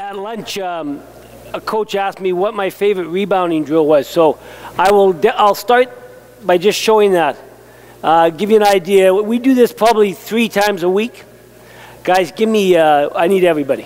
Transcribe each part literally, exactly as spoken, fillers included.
At lunch, um, a coach asked me what my favorite rebounding drill was, so I will. I'll start by just showing that. Uh, give you an idea. We do this probably three times a week. Guys, give me. Uh, I need everybody.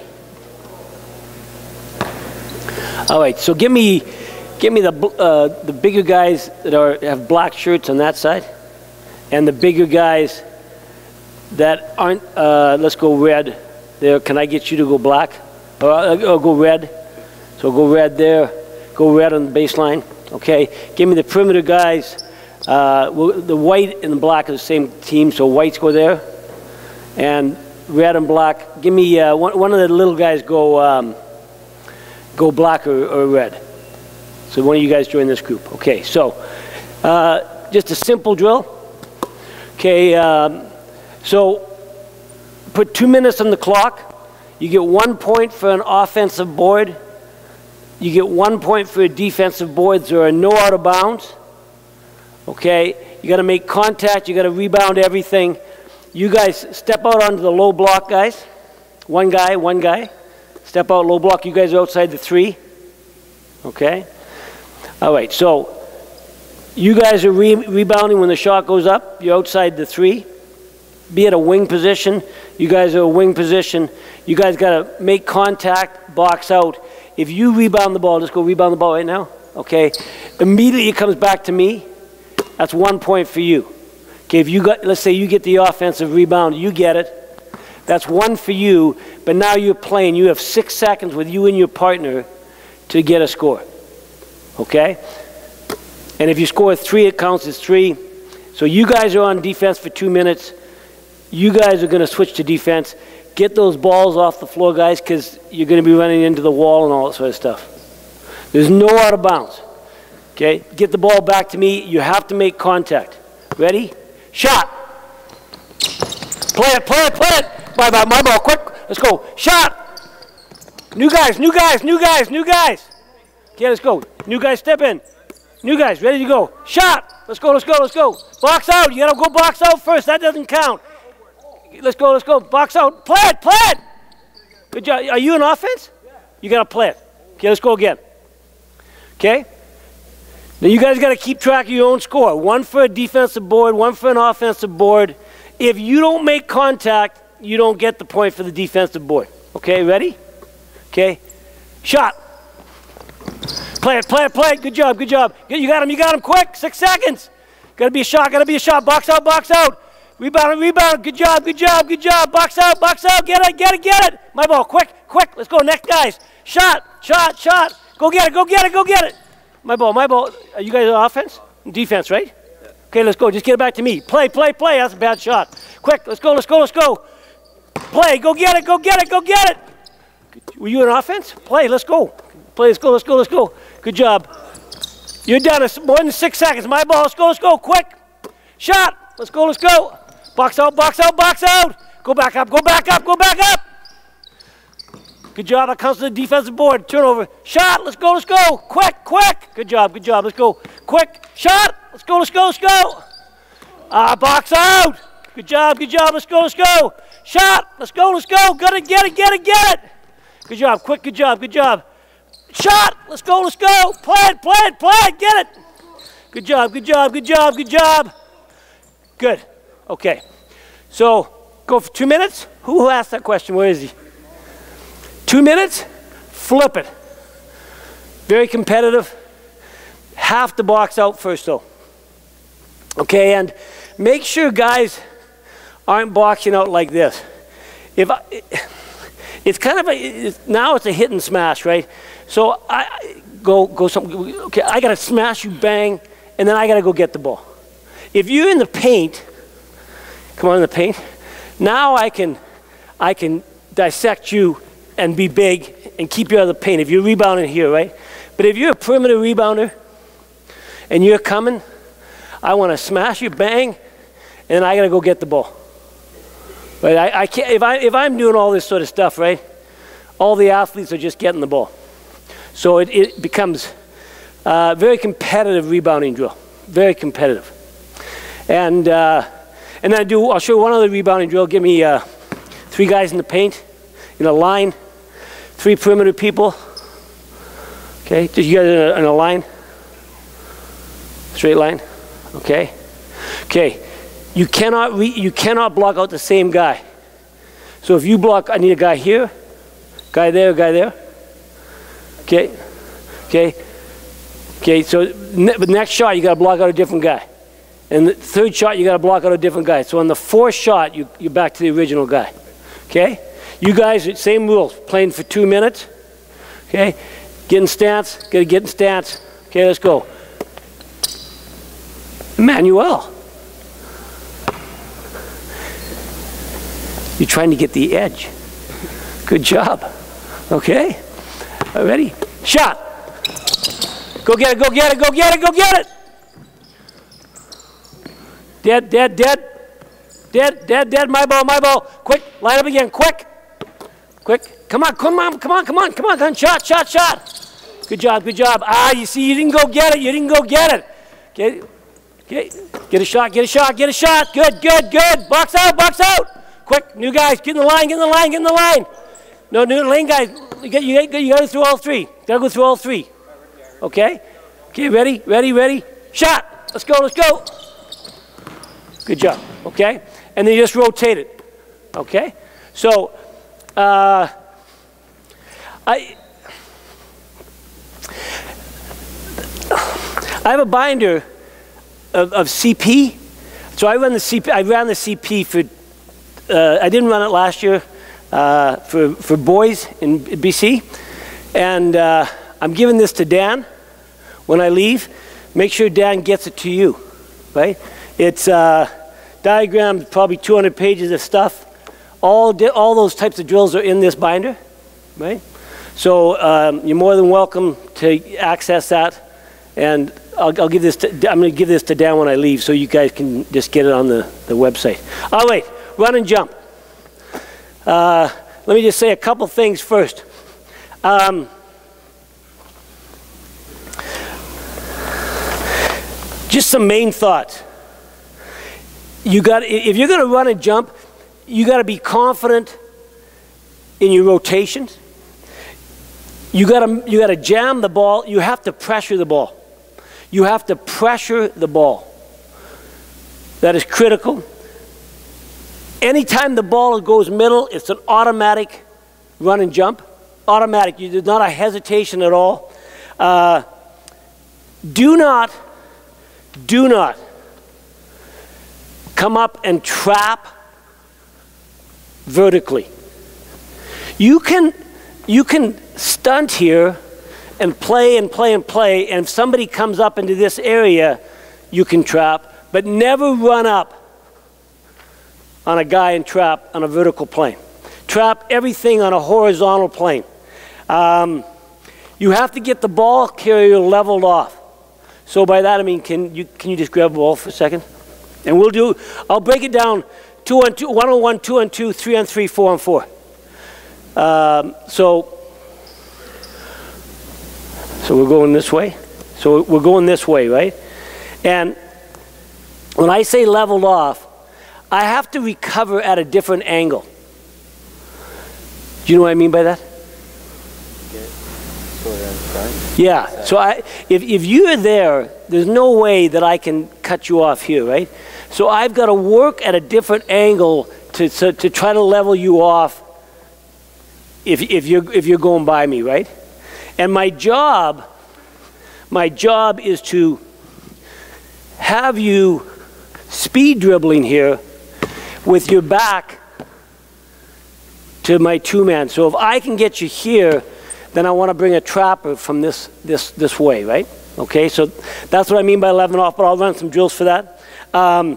All right, so give me, give me the uh, the bigger guys that are have black shirts on that side, and the bigger guys that aren't. Uh, let's go red. There, can I get you to go black? Or I'll go red. So go red there. Go red on the baseline. Okay. Give me the perimeter guys. Uh, the white and the black are the same team, so whites go there, and red and black. Give me uh, one. One of the little guys go um, go black or, or red. So one of you guys join this group. Okay. So uh, just a simple drill. Okay. Um, so put two minutes on the clock. You get one point for an offensive board. You get one point for a defensive board. There are no out of bounds. Okay, you got to make contact. You got to rebound everything. You guys step out onto the low block, guys. One guy, one guy. Step out low block. You guys are outside the three. Okay. All right. So you guys are re rebounding when the shot goes up. You're outside the three. Be at a wing position. You guys are a wing position. You guys got to make contact, box out. If you rebound the ball, just go rebound the ball right now. Okay. Immediately it comes back to me. That's one point for you. Okay. If you got, let's say you get the offensive rebound, you get it. That's one for you. But now you're playing. You have six seconds with you and your partner to get a score. Okay. And if you score three, it counts as three. So you guys are on defense for two minutes. You guys are going to switch to defense. Get those balls off the floor, guys, because you're going to be running into the wall and all that sort of stuff. There's no out of bounds. Okay? Get the ball back to me. You have to make contact. Ready? Shot. Play it, play it, play it. Bye, bye, my ball, quick. Let's go. Shot. New guys, new guys, new guys, new guys. Okay, let's go. New guys, step in. New guys, ready to go. Shot. Let's go, let's go, let's go. Box out. You got to go box out first. That doesn't count. Let's go, let's go. Box out. Play it, play it. Good job. Are you in offense? You got to play it. Okay, let's go again. Okay? Now you guys got to keep track of your own score. One for a defensive board, one for an offensive board. If you don't make contact, you don't get the point for the defensive board. Okay, ready? Okay. Shot. Play it, play it, play it. Good job, good job. You got him, you got him quick. Six seconds. Got to be a shot, got to be a shot. Box out, box out. Rebound, rebound, good job, good job, good job. Box out, box out, get it, get it, get it. My ball, quick, quick, let's go, next guys. Shot, shot, shot. Go get it, go get it, go get it. My ball, my ball. Are you guys on offense? Defense, right? Okay, let's go, just get it back to me. Play, play, play, that's a bad shot. Quick, let's go, let's go, let's go. Play, go get it, go get it, go get it. Were you in offense? Play, let's go. Play, let's go, let's go, let's go. Good job. You're done, it's more than six seconds. My ball, let's go, let's go, quick. Shot, let's go, let's go. Box out, box out, box out. Go back up, go back up, go back up. Good job. That comes to the defensive board. Turnover. Shot. Let's go, let's go. Quick, quick. Good job, good job. Let's go. Quick. Shot. Let's go, let's go, let's go. Ah, box out. Good job, good job. Let's go, let's go. Shot. Let's go, let's go. Got it, get it, get it, get it. Good job. Quick, good job, good job. Shot. Let's go, let's go. Play it, play it, play it. Get it. Good job, good job, good job, good job. Good. Okay, so go for two minutes. Who asked that question? Where is he? Two minutes, flip it. Very competitive. Have to box out first though. Okay, and make sure guys aren't boxing out like this. If I, it's kind of a, it's, now it's a hit and smash, right? So I go, go something, okay, I gotta smash you, bang, and then I gotta go get the ball. If you're in the paint, come on in the paint. Now I can, I can dissect you and be big and keep you out of the paint if you're rebounding here, right? But if you're a perimeter rebounder and you're coming, I want to smash you, bang, and then I got to go get the ball. Right? I, I can't, if, I, if I'm doing all this sort of stuff, right, all the athletes are just getting the ball. So it, it becomes a very competitive rebounding drill, very competitive. And, uh, and then I do, I'll show you one other rebounding drill. Give me uh, three guys in the paint in a line. three perimeter people. Okay, did you guys in a, in a line? Straight line. Okay. Okay. You cannot re, you cannot block out the same guy. So if you block, I need a guy here, guy there, guy there. Okay. Okay. Okay. So ne the next shot, you got to block out a different guy. And the third shot, you got to block out a different guy. So on the fourth shot, you, you're back to the original guy. Okay? You guys, same rules. Playing for two minutes. Okay? Get in stance. Got to get in stance. Okay, let's go. Emmanuel. You're trying to get the edge. Good job. Okay? Ready? Shot. Go get it, go get it, go get it, go get it. Dead, dead, dead. Dead, dead, dead. My ball, my ball. Quick, line up again, quick. Quick. Come on, come on, come on, come on, come on, come on. Shot, shot, shot. Good job, good job. Ah, you see, you didn't go get it, you didn't go get it. Okay, okay. Get a shot, get a shot, get a shot. Good, good, good. Box out, box out. Quick, new guys, get in the line, get in the line, get in the line. No, new lane guys, you got, you got, you got to go through all three. You got to go through all three. Okay? Okay, ready, ready, ready. Shot. Let's go, let's go. Good job, okay? And then you just rotate it, okay? So, uh, I, I have a binder of, of C P. So I run the C P, I ran the C P for, uh, I didn't run it last year, uh, for, for boys in B C. And uh, I'm giving this to Dan when I leave. Make sure Dan gets it to you, right? It's uh, diagrammed, probably two hundred pages of stuff. All, all those types of drills are in this binder, right? So um, you're more than welcome to access that. And I'll, I'll give this to, I'm going to give this to Dan when I leave so you guys can just get it on the, the website. Oh, wait, run and jump. Uh, let me just say a couple things first. Um, just some main thoughts. You got, if you're going to run and jump, you got to be confident in your rotations. You got to you got to jam the ball. You have to pressure the ball. You have to pressure the ball. That is critical. Anytime the ball goes middle, it's an automatic run and jump. Automatic. You, there's not a hesitation at all. Uh, do not, do not come up and trap vertically. You can, you can stunt here and play and play and play, and if somebody comes up into this area, you can trap, but never run up on a guy and trap on a vertical plane. Trap everything on a horizontal plane. Um, you have to get the ball carrier leveled off. So by that I mean, can you, can you just grab the ball for a second? And we'll do, I'll break it down two on two, one on one, two on two, three on three, four on four. Um, so, so we're going this way. So we're going this way, right? And when I say leveled off, I have to recover at a different angle. Do you know what I mean by that? Yeah, so I, if, if you're there, there's no way that I can cut you off here, right? So I've got to work at a different angle to, to, to try to level you off if, if, you're, if you're going by me, right? And my job, my job is to have you speed dribbling here with your back to my two-man. So if I can get you here, then I want to bring a trapper from this, this, this way, right? Okay, so that's what I mean by leveling off, but I'll run some drills for that. Um,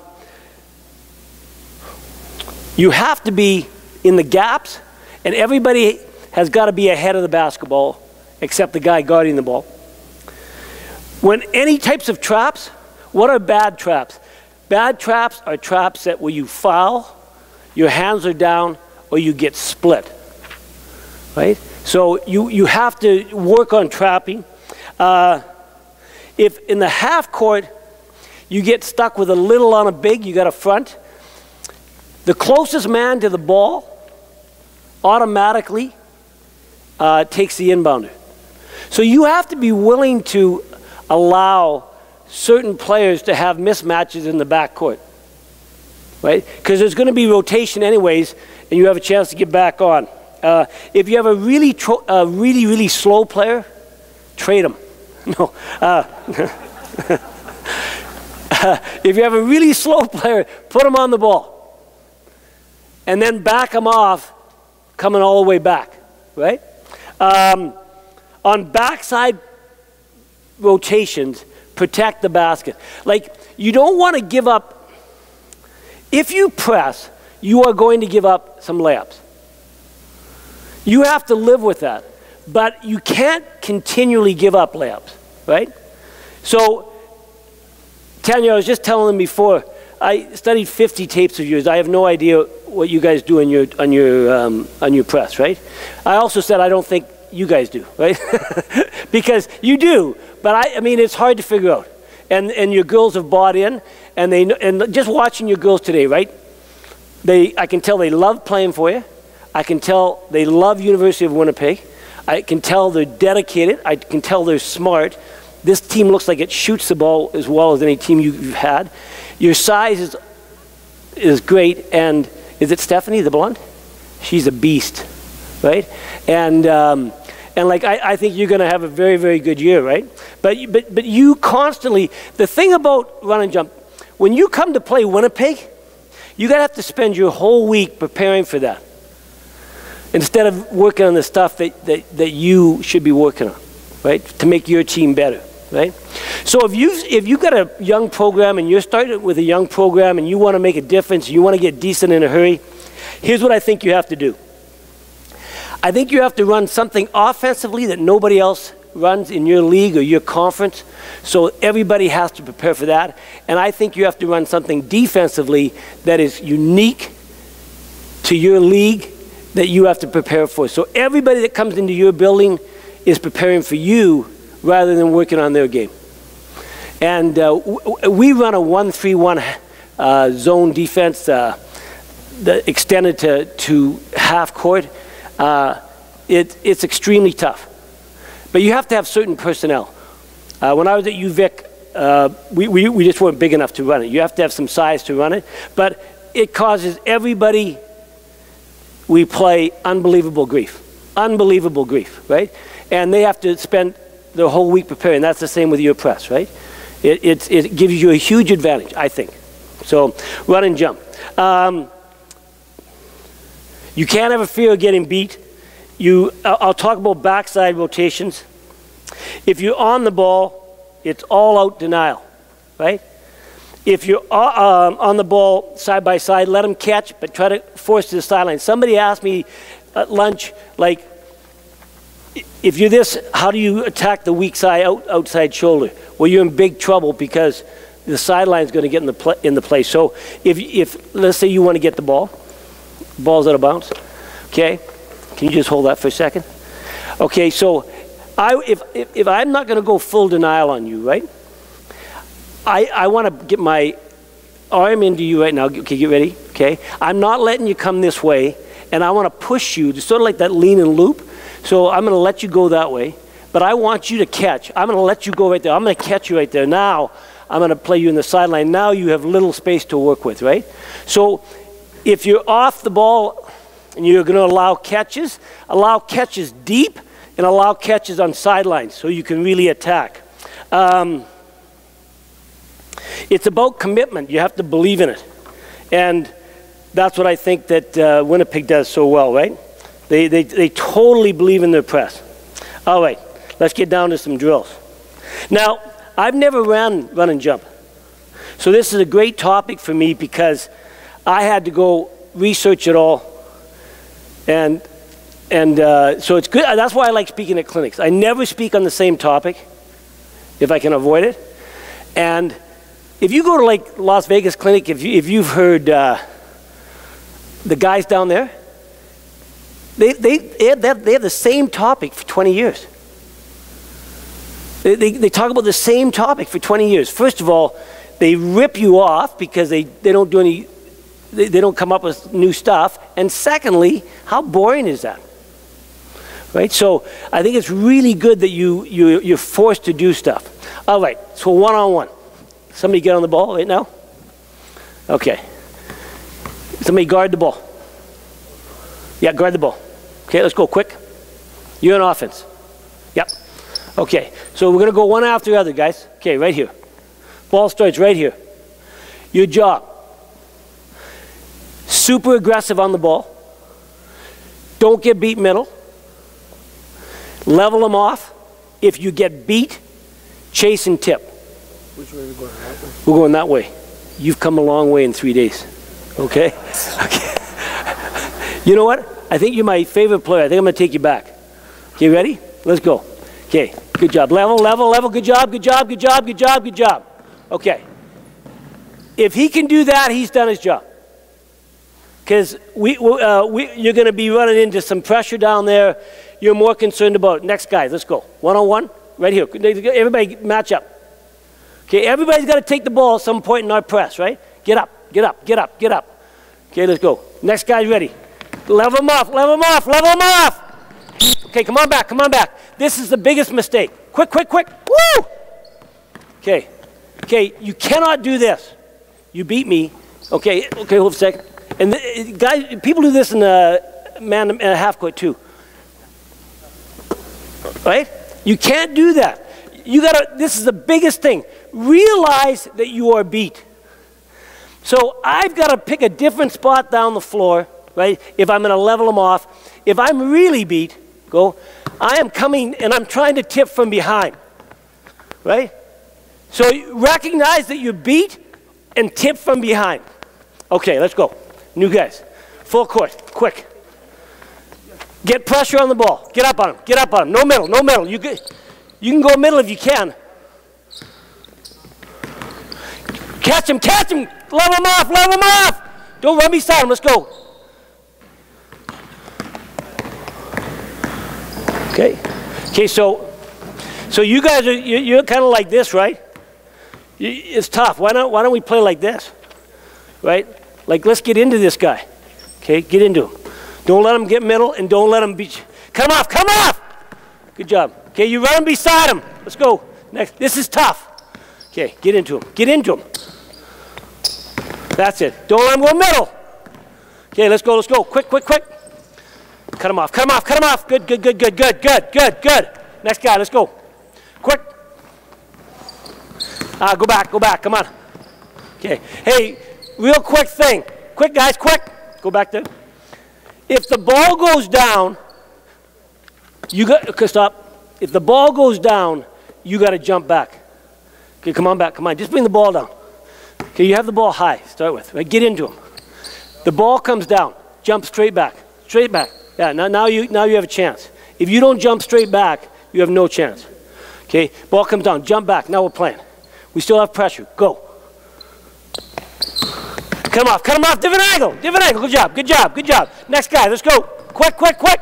you have to be in the gaps, and everybody has got to be ahead of the basketball, except the guy guarding the ball. When any types of traps, what are bad traps? Bad traps are traps that where you foul, your hands are down, or you get split, right? So you, you have to work on trapping. Uh, if in the half court, you get stuck with a little on a big, you got a front, the closest man to the ball automatically uh, takes the inbounder. So you have to be willing to allow certain players to have mismatches in the backcourt, right? Because there's going to be rotation anyways, and you have a chance to get back on. Uh, if you have a really, tro uh, really, really slow player, trade him. No. Uh, if you have a really slow player, put him on the ball, and then back him off, coming all the way back, right? Um, on backside rotations, protect the basket. Like, you don't want to give up. If you press, you are going to give up some layups. You have to live with that. But you can't continually give up layups, right? So, Tanya, I was just telling them before, I studied fifty tapes of yours. I have no idea what you guys do on your, on your, um, on your press, right? I also said I don't think you guys do, right? Because you do, but I, I mean, it's hard to figure out. And, and your girls have bought in, and, they, and just watching your girls today, right? They, I can tell they love playing for you. I can tell they love University of Winnipeg. I can tell they're dedicated. I can tell they're smart. This team looks like it shoots the ball as well as any team you've had. Your size is, is great, and is it Stephanie, the blonde? She's a beast, right? And, um, and like, I, I think you're going to have a very, very good year, right? But, but, but you constantly, the thing about run and jump, when you come to play Winnipeg, you're going to have to spend your whole week preparing for that, instead of working on the stuff that, that, that you should be working on, right? To make your team better, right? So if you've, if you've got a young program and you're starting with a young program and you want to make a difference, you want to get decent in a hurry, here's what I think you have to do. I think you have to run something offensively that nobody else runs in your league or your conference, so everybody has to prepare for that. And I think you have to run something defensively that is unique to your league that you have to prepare for. So everybody that comes into your building is preparing for you rather than working on their game. And uh, we run a one three one uh, zone defense uh, that extended to, to half court. Uh, it, it's extremely tough. But you have to have certain personnel. Uh, when I was at U Vic, uh, we, we, we just weren't big enough to run it. You have to have some size to run it. But it causes everybody we play unbelievable grief. Unbelievable grief, right? And they have to spend the whole week preparing. That's the same with your press, right? It, it, it gives you a huge advantage, I think. So run and jump. Um, you can't have a fear of getting beat. You, I'll talk about backside rotations. If you're on the ball, it's all out denial, right? If you're uh, um, on the ball side by side, let them catch, but try to force to the sideline. Somebody asked me at lunch, like, if you're this, how do you attack the weak side out, outside shoulder? Well, you're in big trouble because the sideline is going to get in the, play, in the play. So if, if, let's say you want to get the ball, ball's out of bounds, okay? Can you just hold that for a second? Okay, so I, if, if, if I'm not going to go full denial on you, right? I, I want to get my arm into you right now. Okay, get ready, okay? I'm not letting you come this way, and I want to push you, sort of like that lean and loop. So I'm going to let you go that way, but I want you to catch. I'm going to let you go right there. I'm going to catch you right there. Now I'm going to play you in the sideline. Now you have little space to work with, right? So if you're off the ball and you're going to allow catches, allow catches deep and allow catches on sidelines so you can really attack. Um, it's about commitment. You have to believe in it. And that's what I think that uh, Winnipeg does so well, right? They, they, they totally believe in their press. All right, let's get down to some drills. Now, I've never ran run and jump. So this is a great topic for me because I had to go research it all. And, and uh, so it's good. That's why I like speaking at clinics. I never speak on the same topic if I can avoid it. And if you go to like Las Vegas Clinic, if, you, if you've heard uh, the guys down there, They, they, they, have, they have the same topic for twenty years. They, they, they talk about the same topic for twenty years. First of all, they rip you off because they, they don't do any, they, they don't come up with new stuff. And secondly, how boring is that? right? So I think it's really good that you, you, you're forced to do stuff. All right, so one-on-one. Somebody get on the ball right now? Okay. Somebody guard the ball. Yeah, guard the ball. Okay, let's go quick. You're on offense. Yep. Okay, so we're going to go one after the other, guys. Okay, right here. Ball starts right here. Your job. Super aggressive on the ball. Don't get beat middle. Level them off. If you get beat, chase and tip. Which way are we going? That way? We're going that way. You've come a long way in three days. Okay? Okay. You know what? I think you're my favorite player. I think I'm going to take you back. Okay, ready? Let's go. Okay, good job. Level, level, level. Good job, good job, good job, good job, good job. Okay. If he can do that, he's done his job. Because we, uh, we, you're going to be running into some pressure down there. You're more concerned about next guy. Let's go. One-on-one, right here. Everybody match up. Okay, everybody's got to take the ball at some point in our press, right? Get up, get up, get up, get up. Okay, let's go. Next guy's ready. Level him off, level him off, level him off. Okay, come on back, come on back. This is the biggest mistake. Quick, quick, quick. Woo! Okay, okay, you cannot do this. You beat me. Okay, okay, hold a second. And the, guys, people do this in the man and a half court too. Right? You can't do that. You gotta, this is the biggest thing. Realize that you are beat. So I've got to pick a different spot down the floor, right? If I'm going to level them off. If I'm really beat, go, I am coming and I'm trying to tip from behind, right? So recognize that you're beat and tip from behind. Okay, let's go. New guys. Full court, quick. Get pressure on the ball. Get up on him, get up on him. No middle, no middle. You can, you can go middle if you can. Catch him, catch him. Level him off, level him off. Don't run beside him, let's go. Okay, okay, so, so you guys are, you're, you're kind of like this, right? It's tough. Why don't, why don't we play like this, right? Like, let's get into this guy. Okay, get into him. Don't let him get middle and don't let him be, come off, come off. Good job. Okay, you run beside him. Let's go. Next, this is tough. Okay, get into him, get into him. That's it. Don't let him go middle. Okay, let's go, let's go. Quick, quick, quick. Cut him off, cut him off, cut him off. Good, good, good, good, good, good, good, good. Next guy, let's go. Quick. Ah, go back, go back, come on. Okay, hey, real quick thing. Quick, guys, quick. Go back there. If the ball goes down, you got, okay, stop. If the ball goes down, you got to jump back. Okay, come on back, come on. Just bring the ball down. Okay, you have the ball high, start with, right? Get into him. The ball comes down, jump straight back, straight back. Yeah, now, now, you, now you have a chance. If you don't jump straight back, you have no chance. Okay, ball comes down, jump back, now we're playing. We still have pressure, go. Cut him off, cut him off, different angle, different angle, good job, good job, good job. Next guy, let's go. Quick, quick, quick.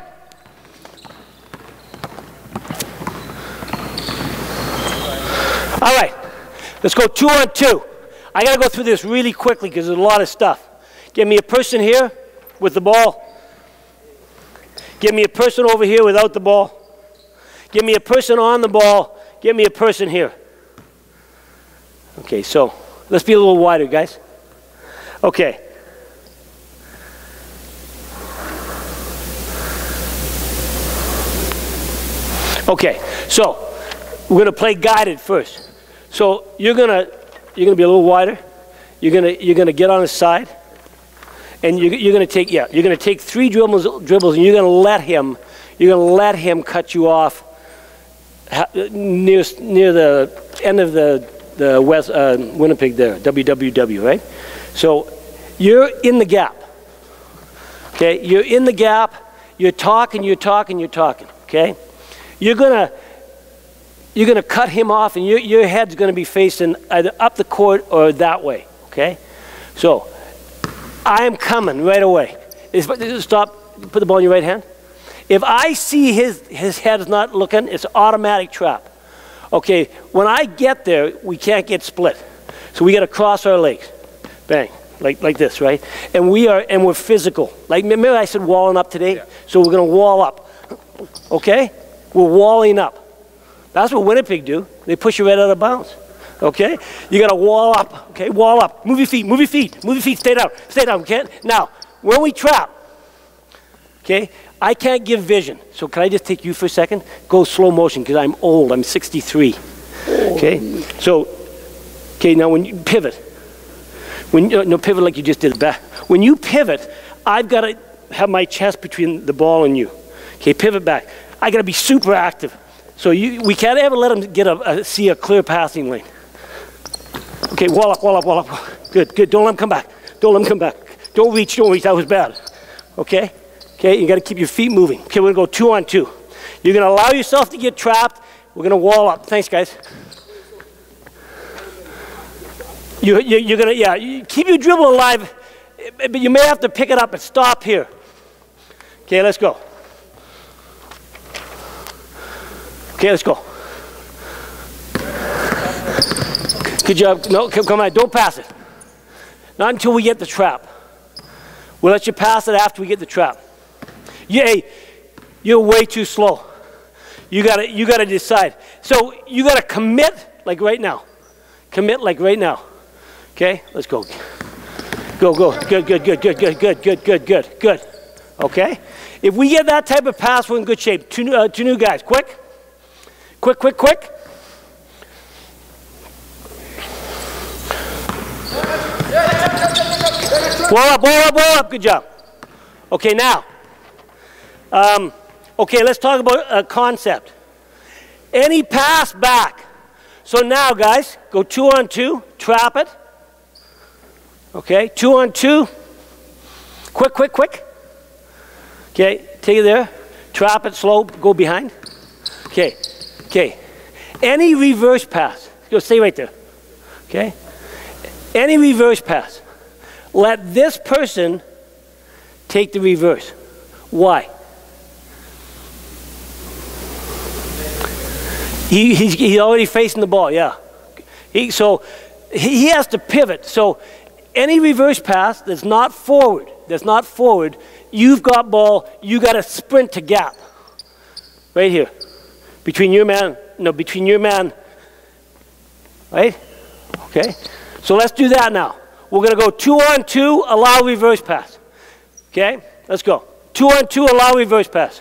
All right, let's go two on two. I gotta go through this really quickly because there's a lot of stuff. Give me a person here with the ball. Give me a person over here without the ball. Give me a person on the ball. Give me a person here. Okay, so let's be a little wider, guys. Okay. Okay, so we're gonna play guided first. So you're gonna you're gonna be a little wider. You're gonna you're gonna get on his side, and you're, you're gonna take yeah you're gonna take three dribbles dribbles, and you're gonna let him you're gonna let him cut you off near near the end of the the West uh, Winnipeg there, W W W, right? So you're in the gap. Okay, you're in the gap. You're talking, you're talking, you're talking. Okay, you're gonna you're gonna cut him off, and your your head's gonna be facing either up the court or that way. Okay, so I am coming right away. Stop. Put the ball in your right hand. If I see his his head is not looking, it's automatic trap. Okay, when I get there, we can't get split. So we got to cross our legs. Bang, like like this, right? And we are, and we're physical. Like, remember I said walling up today? Yeah. So we're going to wall up okay? We're walling up. That's what Winnipeg do. They push you right out of bounds, okay? You got to wall up, okay? Wall up. Move your feet, move your feet, move your feet. Stay down, stay down, okay? Now, when we trap, okay, I can't give vision. So can I just take you for a second? Go slow motion because I'm old. I'm sixty-three, okay? So, okay, now when you pivot, when you, no, pivot like you just did back. When you pivot, I've got to have my chest between the ball and you. Okay, pivot back. I got to be super active. So you, we can't ever let them get a, a, see a clear passing lane. Okay, wall up, wall up, wall up. Good, good. Don't let them come back. Don't let them come back. Don't reach, don't reach. That was bad. Okay? Okay, you got to keep your feet moving. Okay, we're going to go two on two. You're going to allow yourself to get trapped. We're going to wall up. Thanks, guys. You, you, you're going to, yeah, you keep your dribble alive, but you may have to pick it up and stop here. Okay, let's go. Okay, let's go. Good job. No, come on, don't pass it. Not until we get the trap. We'll let you pass it after we get the trap. Yeah, you're way too slow. You gotta, you gotta decide. So you gotta commit like right now. Commit like right now. Okay, let's go. Go, go. Good, good, good, good, good, good, good, good, good, good. Okay? If we get that type of pass, we're in good shape. Two, uh, two new guys. Quick. Quick, quick, quick. Wall up, wall up, wall up. Good job. Okay, now. Um, okay, let's talk about a concept. Any pass back. So now, guys, go two on two. Trap it. Okay, two on two. Quick, quick, quick. Okay, take it there. Trap it slow. Go behind. Okay. Okay, any reverse pass, go stay right there, okay? Any reverse pass, let this person take the reverse. Why? He, he's, he's already facing the ball, yeah. He, so he, he has to pivot. So any reverse pass that's not forward, that's not forward, you've got ball, you got to sprint to gap, right here. Between your man, no, between your man, right? Okay, so let's do that now. We're gonna go two on two, allow reverse pass. Okay, let's go. Two on two, allow reverse pass.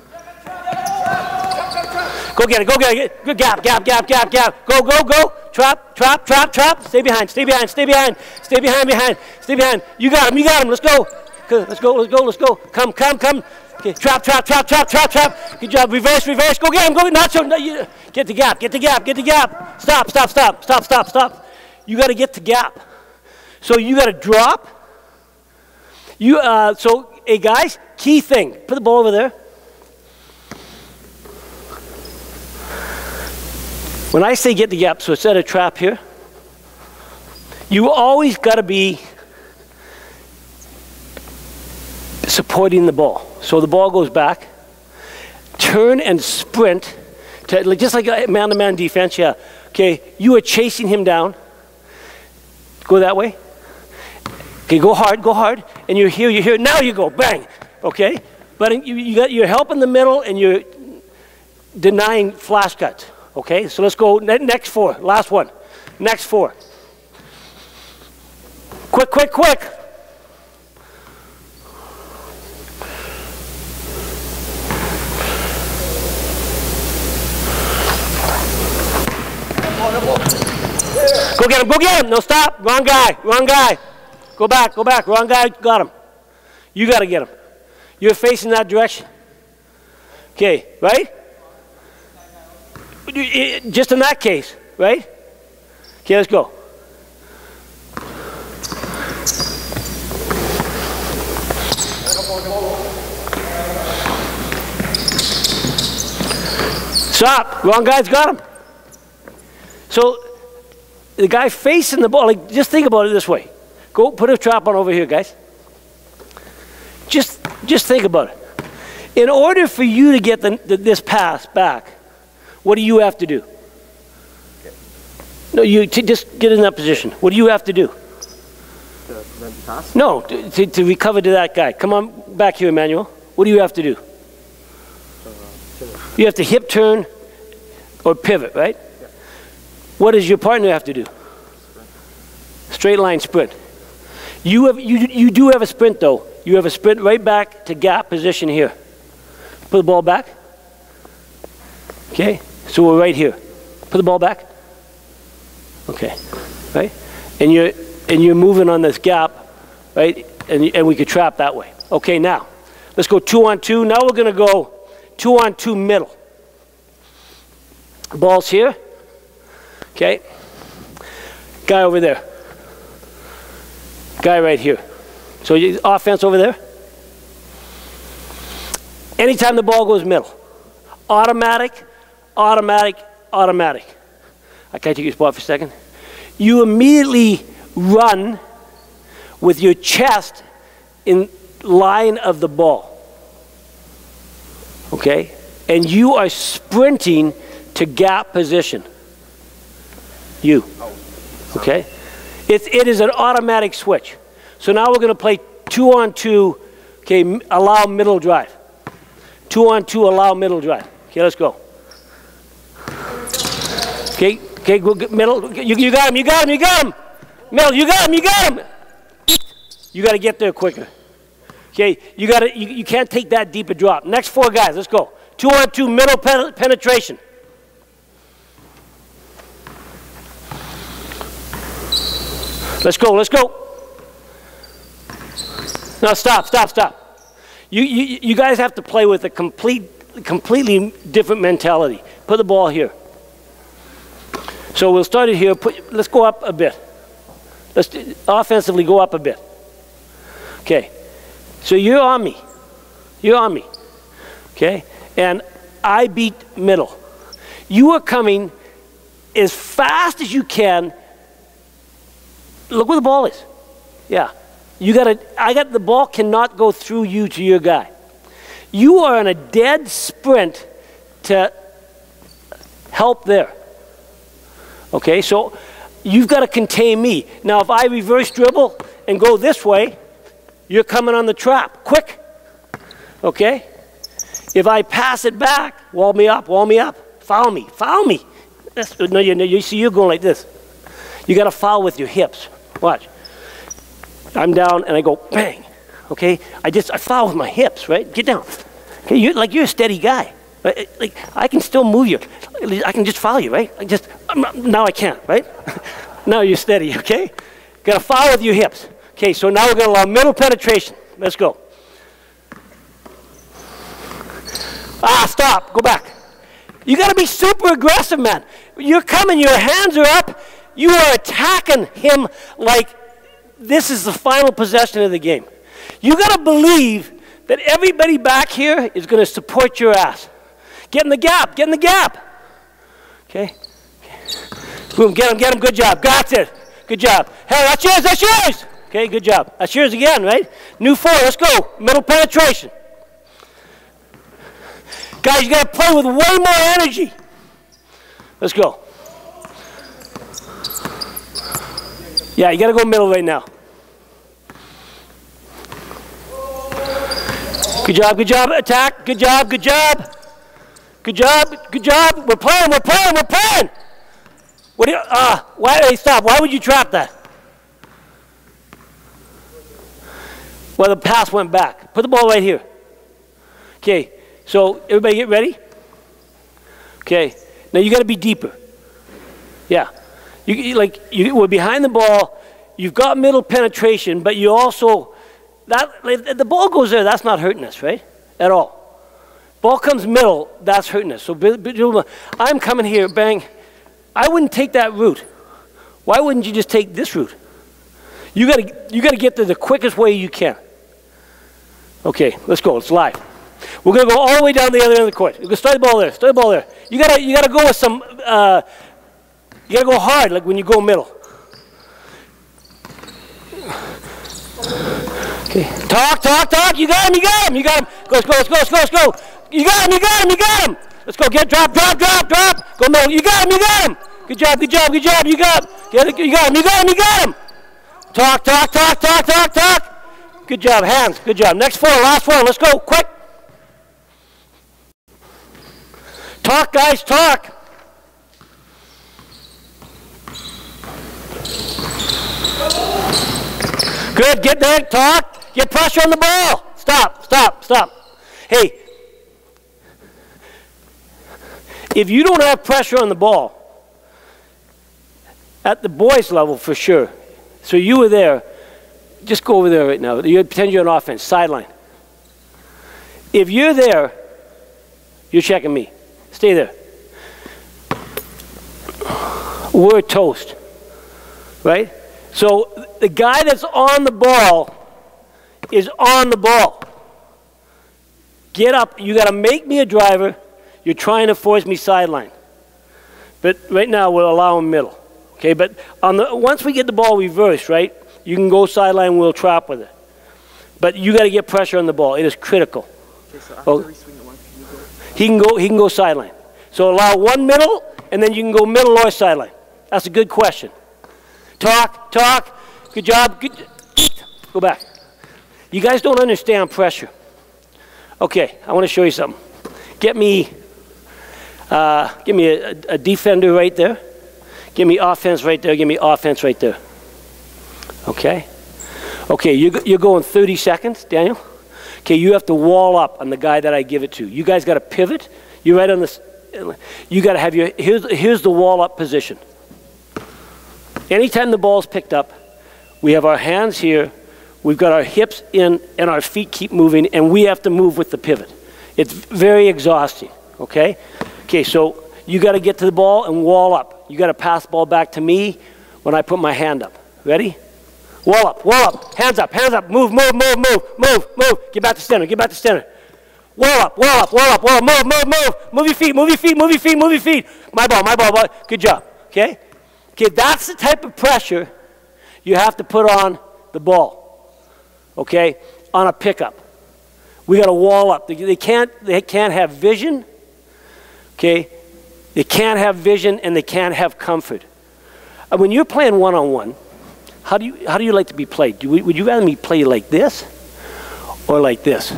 Go get it, go get it. Good gap, gap, gap, gap, gap. Go, go, go. Trap, trap, trap, trap. Stay behind, stay behind, stay behind, stay behind, behind, stay behind. You got him, you got him. Let's go. Good. Let's go, let's go, let's go. Come, come, come. Okay, trap, trap, trap, trap, trap, trap. Good job. Reverse, reverse. Go get him. Go. Not so. No, you, get the gap. Get the gap. Get the gap. Stop, stop, stop, stop, stop, stop. You got to get the gap. So you got to drop. You. Uh, so, hey guys, key thing. Put the ball over there. When I say get the gap, so it's at a trap here. You always got to be supporting the ball. So the ball goes back, turn and sprint, to, just like a man-to-man defense, yeah. Okay, you are chasing him down. Go that way. Okay, go hard, go hard, and you're here, you're here, now you go, bang, okay? But you, you got, you're helping the middle and you're denying flash cuts, okay? So let's go, next four, last one, next four. Quick, quick, quick. Go get him, go get him. No, stop. Wrong guy, wrong guy. Go back, go back. Wrong guy, got him. You got to get him. You're facing that direction. Okay, right? Just in that case, right? Okay, let's go. Stop. Wrong guy's got him. So the guy facing the ball, like, just think about it this way. Go put a trap on over here, guys. Just, just think about it. In order for you to get the, the, this pass back, what do you have to do? No, you to just get in that position. What do you have to do? To prevent the pass? No, to, to recover to that guy. Come on back here, Emmanuel. What do you have to do? Uh, You have to hip turn or pivot, right? Yeah. What does your partner have to do? Sprint. Straight line sprint. You, have, you, you do have a sprint, though. You have a sprint right back to gap position here. Put the ball back. Okay, so we're right here. Put the ball back. Okay, right? And you're, and you're moving on this gap, right? And, and we could trap that way. Okay, now, let's go two on two. Now we're going to go two on two middle. Ball's here. Okay. Guy over there. Guy right here. So you, offense over there. Anytime the ball goes middle. Automatic, automatic, automatic. I can take your spot for a second. You immediately run with your chest in line of the ball. Okay? And you are sprinting to gap position. You. Okay? It, it is an automatic switch. So now we're going to play two on two, okay, allow middle drive. Two on two, allow middle drive. Okay, let's go. Okay, okay, go get middle. You, you got him, you got him, you got him. Middle, you got him, you got him. You got to get there quicker. Okay, you got to, you, you can't take that deep a drop. Next four guys, let's go. Two on two, middle pen, penetration. Let's go, let's go. No, stop, stop, stop. You, you, you guys have to play with a complete, completely different mentality. Put the ball here. So we'll start it here. Put, let's go up a bit. Let's offensively go up a bit. Okay. So you're on me. You're on me. Okay? And I beat middle. You are coming as fast as you can. Look where the ball is. Yeah. You gotta, I got, the ball cannot go through you to your guy. You are on a dead sprint to help there. Okay, so you've got to contain me. Now, if I reverse dribble and go this way, you're coming on the trap, quick. Okay? If I pass it back, wall me up, wall me up, foul me, foul me. That's, no, you, you see, you're going like this. You got to foul with your hips. Watch. I'm down and I go bang. Okay? I just I foul with my hips, right? Get down. Okay? You're like you're a steady guy. Right? Like I can still move you. I can just foul you, right? I just I'm not, now I can't, right? Now you're steady. Okay? Got to foul with your hips. Okay? So now we're going to allow middle penetration. Let's go. Ah, stop. Go back. You got to be super aggressive, man. You're coming. Your hands are up. You are attacking him like this is the final possession of the game. You got to believe that everybody back here is going to support your ass. Get in the gap. Get in the gap. Okay? Boom. Get him. Get him. Good job. Got it. Good job. Hey, that's yours. That's yours. Okay, good job. That's yours again, right? New four. Let's go. Middle penetration. Guys, you got to play with way more energy. Let's go. Yeah, you got to go middle right now. Good job, good job, attack. Good job, good job. Good job, good job. We're playing, we're playing, we're playing. What do you, uh, why, hey, stop. Why would you trap that? Well, the pass went back. Put the ball right here. Okay, so everybody get ready? Okay, now you got to be deeper. Yeah. You, you, like, you were behind the ball, you've got middle penetration, but you also, that, if the ball goes there, that's not hurting us, right? At all. Ball comes middle, that's hurting us. So I'm coming here, bang. I wouldn't take that route. Why wouldn't you just take this route? You gotta, you gotta get there the quickest way you can. Okay, let's go, it's live. We're gonna go all the way down the other end of the court. We're gonna start the ball there, start the ball there. You gotta, you gotta go with some, uh, you gotta go hard, like when you go middle. Okay. Talk, talk, talk. You got him, you got him, you got him. Go, let's go, let's go, let's go, let's go. You got him, you got him, you got him. Let's go, get, drop, drop, drop, drop. Go middle. You got him, you got him. Good job, good job, good job. You got him. Get it, you got him, you got him, you got him. Talk, talk, talk, talk, talk, talk. Good job, hands, good job. Next four, last one. Let's go, quick. Talk, guys, talk. Good, get there, talk. Get pressure on the ball. Stop, stop, stop. Hey, if you don't have pressure on the ball, at the boys' level for sure, so you were there, just go over there right now. You pretend you're on offense, sideline. If you're there, you're checking me. Stay there. We're toast, right? So the guy that's on the ball is on the ball. Get up. You got to make me a driver. You're trying to force me sideline. But right now we'll allow him middle. Okay, but on the, once we get the ball reversed, right, you can go sideline, we'll trap with it. But you got to get pressure on the ball. It is critical. Okay, so after oh, we swing it once, can you go? He can go, he can go sideline. So allow one middle, and then you can go middle or sideline. That's a good question. Talk, talk. Good job. Good. Go back. You guys don't understand pressure. Okay, I want to show you something. Get me, uh, give me a, a defender right there. Give me offense right there. Give me offense right there. Okay? Okay, you're, you're going thirty seconds, Daniel. Okay, you have to wall up on the guy that I give it to. You guys got to pivot. You're right on this. You got to have your, here's, here's the wall up position. Anytime the ball's picked up, we have our hands here, we've got our hips in, and our feet keep moving, and we have to move with the pivot. It's very exhausting, okay? Okay, so you got to get to the ball and wall up. You got to pass the ball back to me when I put my hand up. Ready? Wall up, wall up, hands up, hands up, move, move, move, move, move, move. Get back to center, get back to center. Wall up, wall up, wall up, wall up, move, move, move. Move your feet, move your feet, move your feet, move your feet. My ball, my ball, ball. Good job, okay? Okay, that's the type of pressure you have to put on the ball, okay, on a pickup. We got to wall up. They, they, can't, they can't have vision, okay? They can't have vision and they can't have comfort. And when you're playing one-on-one, how do you, how do you like to be played? Do we, would you rather me play like this or like this?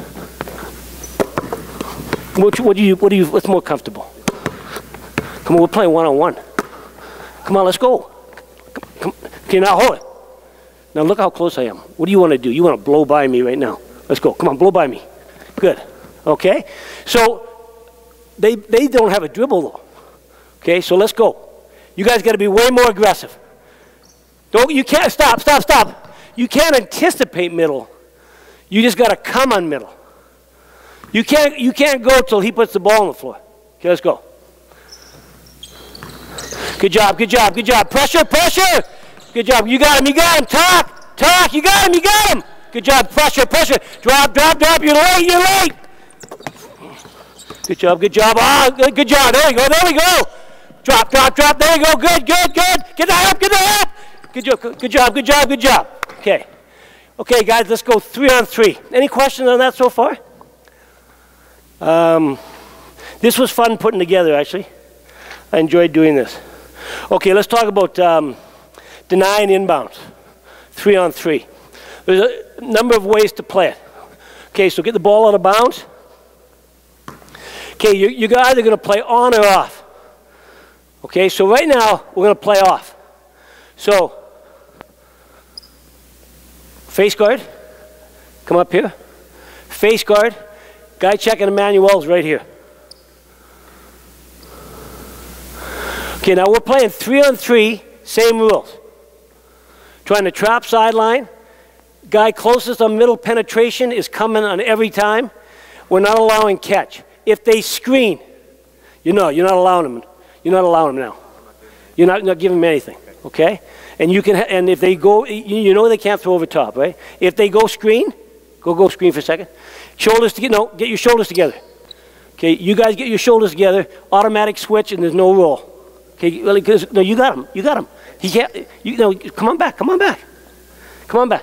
What, what do you, what do you, what's more comfortable? Come on, we're playing one-on-one. Come on, let's go. Come, come. Okay, now hold it. Now look how close I am. What do you want to do? You want to blow by me right now. Let's go. Come on, blow by me. Good. Okay? So they, they don't have a dribble though. Okay, so let's go. You guys got to be way more aggressive. Don't, you can't, stop, stop, stop. You can't anticipate middle. You just got to come on middle. You can't, you can't go till he puts the ball on the floor. Okay, let's go. Good job, good job, good job. Pressure, pressure. Good job. You got him, you got him. Talk, talk. You got him, you got him. Good job. Pressure, pressure. Drop, drop, drop. You're late, you're late. Good job, good job. Ah, good, good job. There we go, there we go. Drop, drop, drop. There you go. Good, good, good. Get that up, get that up. Good job, good job, good job, good job. Okay. Okay, guys, let's go three on three. Any questions on that so far? Um, this was fun putting together, actually. I enjoyed doing this. Okay, let's talk about um, denying inbounds. Three on three. There's a number of ways to play it. Okay, so get the ball out of bounds. Okay, you're, you're either going to play on or off. Okay, so right now, we're going to play off. So, face guard, come up here. Face guard, guy checking the manuals right here. Okay, now we're playing three on three, same rules. Trying to trap sideline. Guy closest on middle penetration is coming on every time. We're not allowing catch. If they screen, you know, you're not allowing them. You're not allowing them now. You're not, not giving them anything, okay? And you can, ha and if they go, you, you know they can't throw over top, right? If they go screen, go go screen for a second. Shoulders together, no, get your shoulders together. Okay, you guys get your shoulders together, automatic switch, and there's no roll. Okay, well, no, you got him, you got him. He can't, you know, come on back, come on back. Come on back.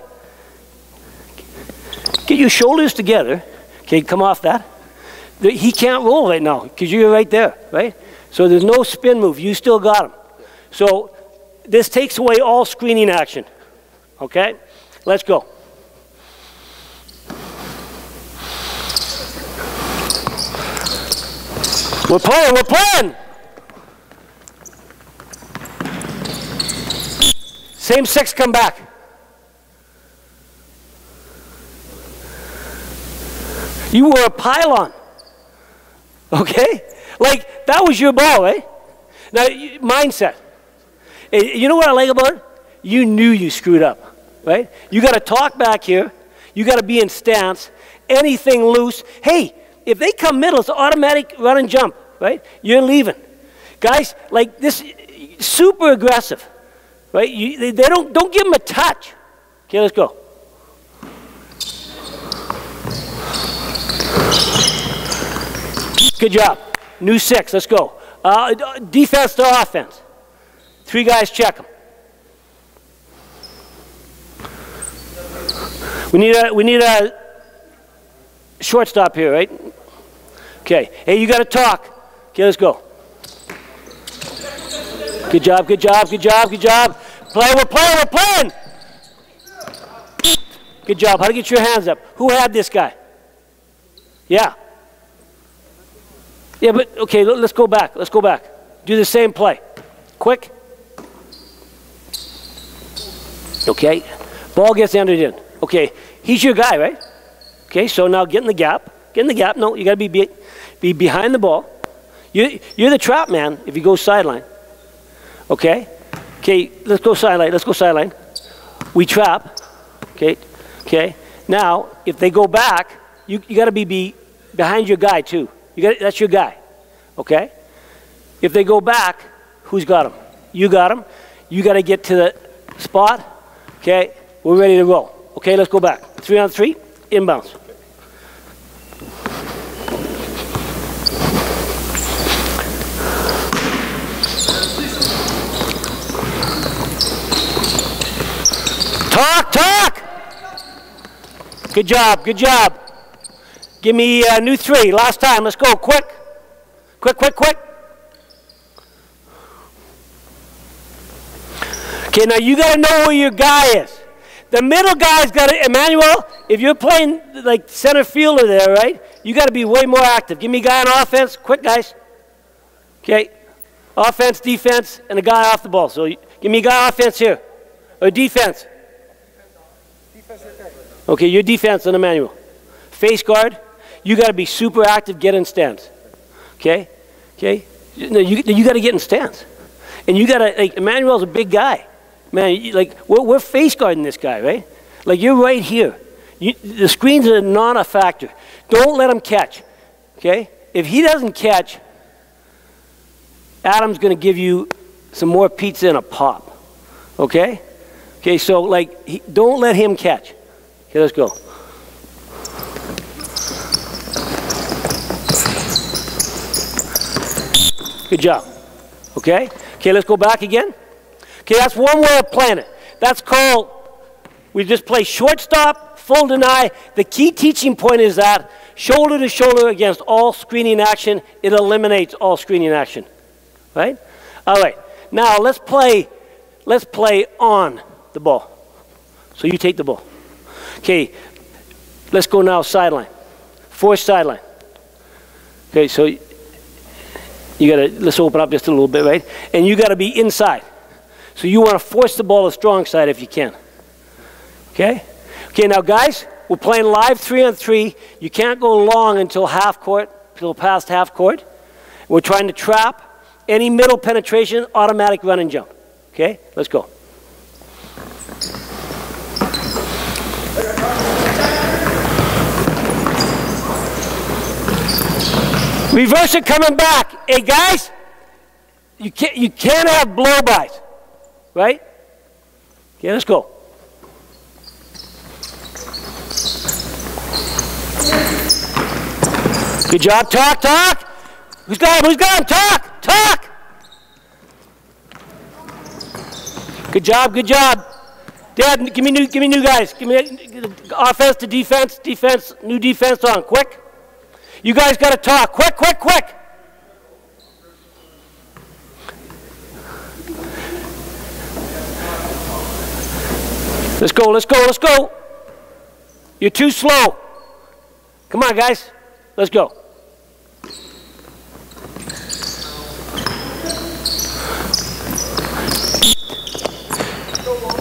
Get your shoulders together. Okay, come off that. He can't roll right now because you're right there, right? So there's no spin move. You still got him. So this takes away all screening action. Okay? Let's go. We're playing, we're playing. Same six, come back. You were a pylon. Okay? Like, that was your ball, eh? Now, mindset. You know what I like about it? You knew you screwed up, right? You got to talk back here. You got to be in stance. Anything loose. Hey, if they come middle, it's automatic run and jump, right? You're leaving. Guys, like this, super aggressive, right? You, they, they don't, don't give them a touch. Okay, let's go. Good job. New six, let's go. Uh, defense to offense. Three guys check them. We need a, we need a shortstop here, right? Okay. Hey, you got to talk. Okay, let's go. Good job, good job, good job, good job. Play, we're playing, we're playing. Good job. How to get your hands up? Who had this guy? Yeah. Yeah, but, okay, let's go back. Let's go back. Do the same play. Quick. Okay. Ball gets entered in. Okay. He's your guy, right? Okay, so now get in the gap. Get in the gap. No, you got to be, be be behind the ball. You, you're the trap man if you go sideline. Okay? Okay, let's go sideline. Let's go sideline. We trap. Okay? Okay? Now, if they go back, you, you got to be, be behind your guy, too. You got, that's your guy, okay? If they go back, who's got him? You got him. You got to get to the spot, okay? We're ready to go. Okay, let's go back. Three on three, inbounds. Talk, talk! Good job, good job. Give me a new three. Last time. Let's go. Quick. Quick, quick, quick. Okay, now you got to know where your guy is. The middle guy's got to, Emmanuel, if you're playing like center fielder there, right, you got to be way more active. Give me a guy on offense. Quick, guys. Okay. Offense, defense, and a guy off the ball. So give me a guy offense here. Or defense. Okay, your defense on Emmanuel. Face guard. You got to be super active, get in stance. Okay? Okay? No, you, you got to get in stance. And you got to, like, Emmanuel's a big guy. Man, you, like, we're, we're face guarding this guy, right? Like, you're right here. You, the screens are not a factor. Don't let him catch. Okay? If he doesn't catch, Adam's going to give you some more pizza and a pop. Okay? Okay, so, like, he, don't let him catch. Okay, let's go. Good job. Okay? Okay, let's go back again. Okay, that's one way of playing it. That's called, we just play shortstop, full deny. The key teaching point is that shoulder to shoulder against all screening action, it eliminates all screening action. Right? All right. Now let's play, let's play on the ball. So you take the ball. Okay, let's go now sideline. Force sideline. Okay, so you got to, let's open up just a little bit, right? And you got to be inside. So you want to force the ball to strong side if you can. Okay? Okay, now guys, we're playing live three on three. You can't go long until half court, until past half court. We're trying to trap. Any middle penetration, automatic run and jump. Okay? Let's go. Reverse it coming back. Hey guys, you can't, you can't have blow-bys, right? Okay, let's go. Good job, talk, talk. Who's got him, who's got him, talk, talk. Good job, good job. Dad, give me new, give me new guys. Give me offense to defense, defense, new defense on, quick. You guys got to talk. Quick, quick, quick. Let's go, let's go, let's go. You're too slow. Come on, guys. Let's go.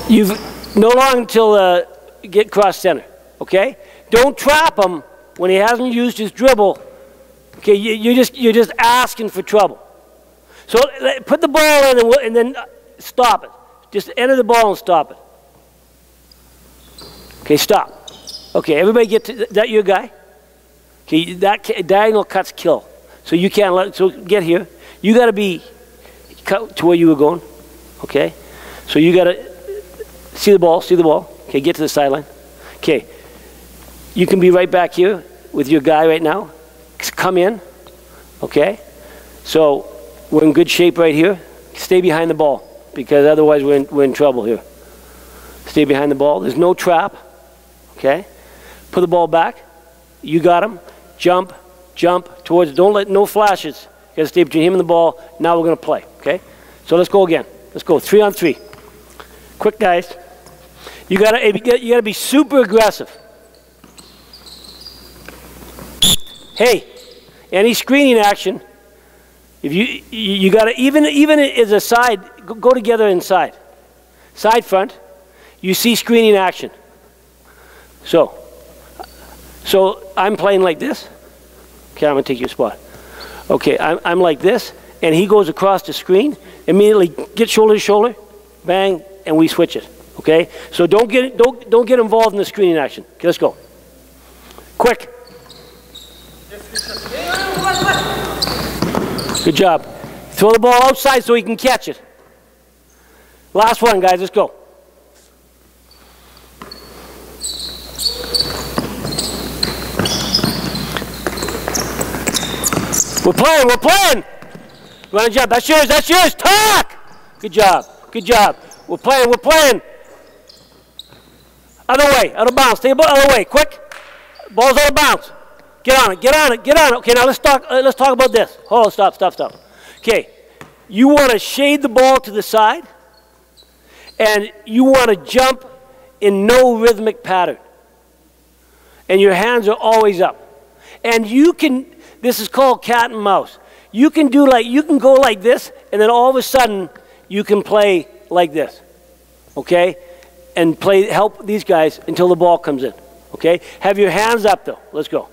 You've no long until uh, get cross center, okay? Don't trap him when he hasn't used his dribble. Okay, you, you're just you're just asking for trouble. So put the ball in and, we'll, and then stop it. Just enter the ball and stop it. Okay, stop. Okay, everybody get to that. Your guy. Okay, that diagonal cuts kill. So you can't let. So get here. You got to be cut to where you were going. Okay, so you got to see the ball. See the ball. Okay, get to the sideline. Okay, you can be right back here with your guy right now. Come in. Okay, so we're in good shape right here. Stay behind the ball because otherwise we're in, we're in trouble here. Stay behind the ball. There's no trap. Okay, put the ball back. You got him. Jump, jump towards. Don't let no flashes. You got to stay between him and the ball. Now we're going to play. Okay, so let's go again. Let's go three on three. Quick, guys. You got to you got to be super aggressive. Hey, any screening action. If you you, you got to even even as a side go, go together inside, side front. You see screening action. So, so I'm playing like this. Okay, I'm gonna take your spot. Okay, I'm, I'm like this, and he goes across the screen. Immediately, get shoulder to shoulder, bang, and we switch it. Okay, so don't get don't don't get involved in the screening action. Okay, let's go. Quick. Good job. Throw the ball outside so he can catch it. Last one, guys. Let's go. We're playing, we're playing. Run and jump, that's yours, that's yours, talk! Good job, good job. We're playing, we're playing. Other way, out of bounds, stay other way, quick. Ball's out of bounds. Get on it, get on it, get on it. Okay, now let's talk, uh, let's talk about this. Hold on, stop, stop, stop. Okay, you want to shade the ball to the side, and you want to jump in no rhythmic pattern. And your hands are always up. And you can, this is called cat and mouse. You can do like, you can go like this, and then all of a sudden, you can play like this, okay? And play, help these guys until the ball comes in, okay? Have your hands up though, let's go.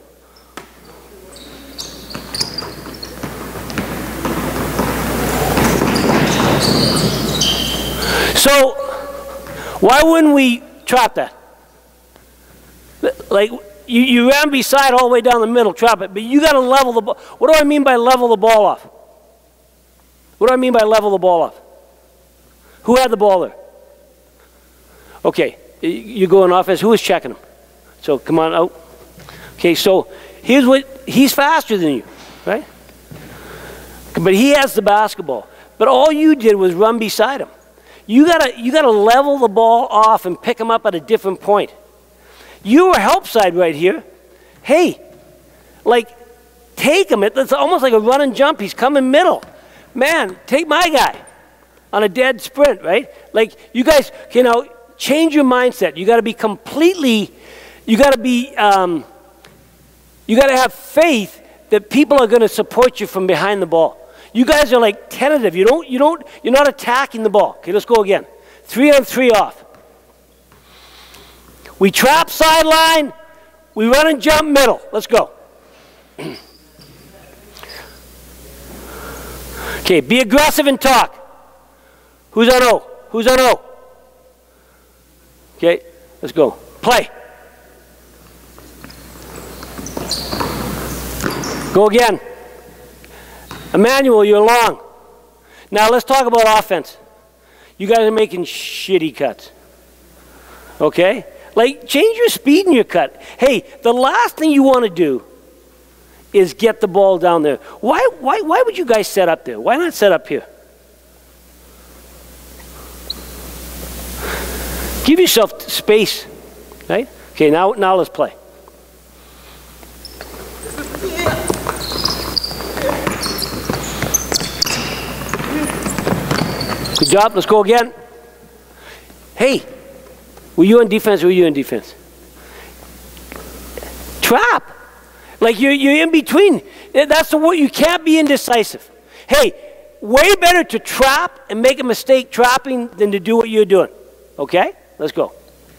So, why wouldn't we trap that? Like, You, you ran beside all the way down the middle, trap it, but you got to level the ball. What do I mean by level the ball off? What do I mean by level the ball off? Who had the ball there? Okay, you're going offense. Who was checking him? So come on out. Okay, so here's what, he's faster than you, right? But he has the basketball. But all you did was run beside him. You gotta, you gotta level the ball off and pick him up at a different point. You were help side right here. Hey, like, take him. It's almost like a run and jump. He's coming middle. Man, take my guy on a dead sprint, right? Like, you guys, you know, change your mindset. You got to be completely, you got to be, um, you got to have faith that people are going to support you from behind the ball. You guys are like tentative. You don't, you don't, you're not attacking the ball. Okay, let's go again. Three on three off. We trap sideline, we run and jump middle. Let's go. Okay, be aggressive and talk. Who's on O? Who's on O? Okay, let's go. Play. Go again. Emmanuel, you're long. Now let's talk about offense. You guys are making shitty cuts. Okay? Like, change your speed in your cut. Hey, the last thing you want to do is get the ball down there. Why, why, why would you guys set up there? Why not set up here? Give yourself space, right? Okay, now, now let's play. Good job, let's go again. Hey. Were you on defense or were you in defense? Trap. Like you're, you're in between. That's the word. You can't be indecisive. Hey, way better to trap and make a mistake trapping than to do what you're doing. okay? Let's go.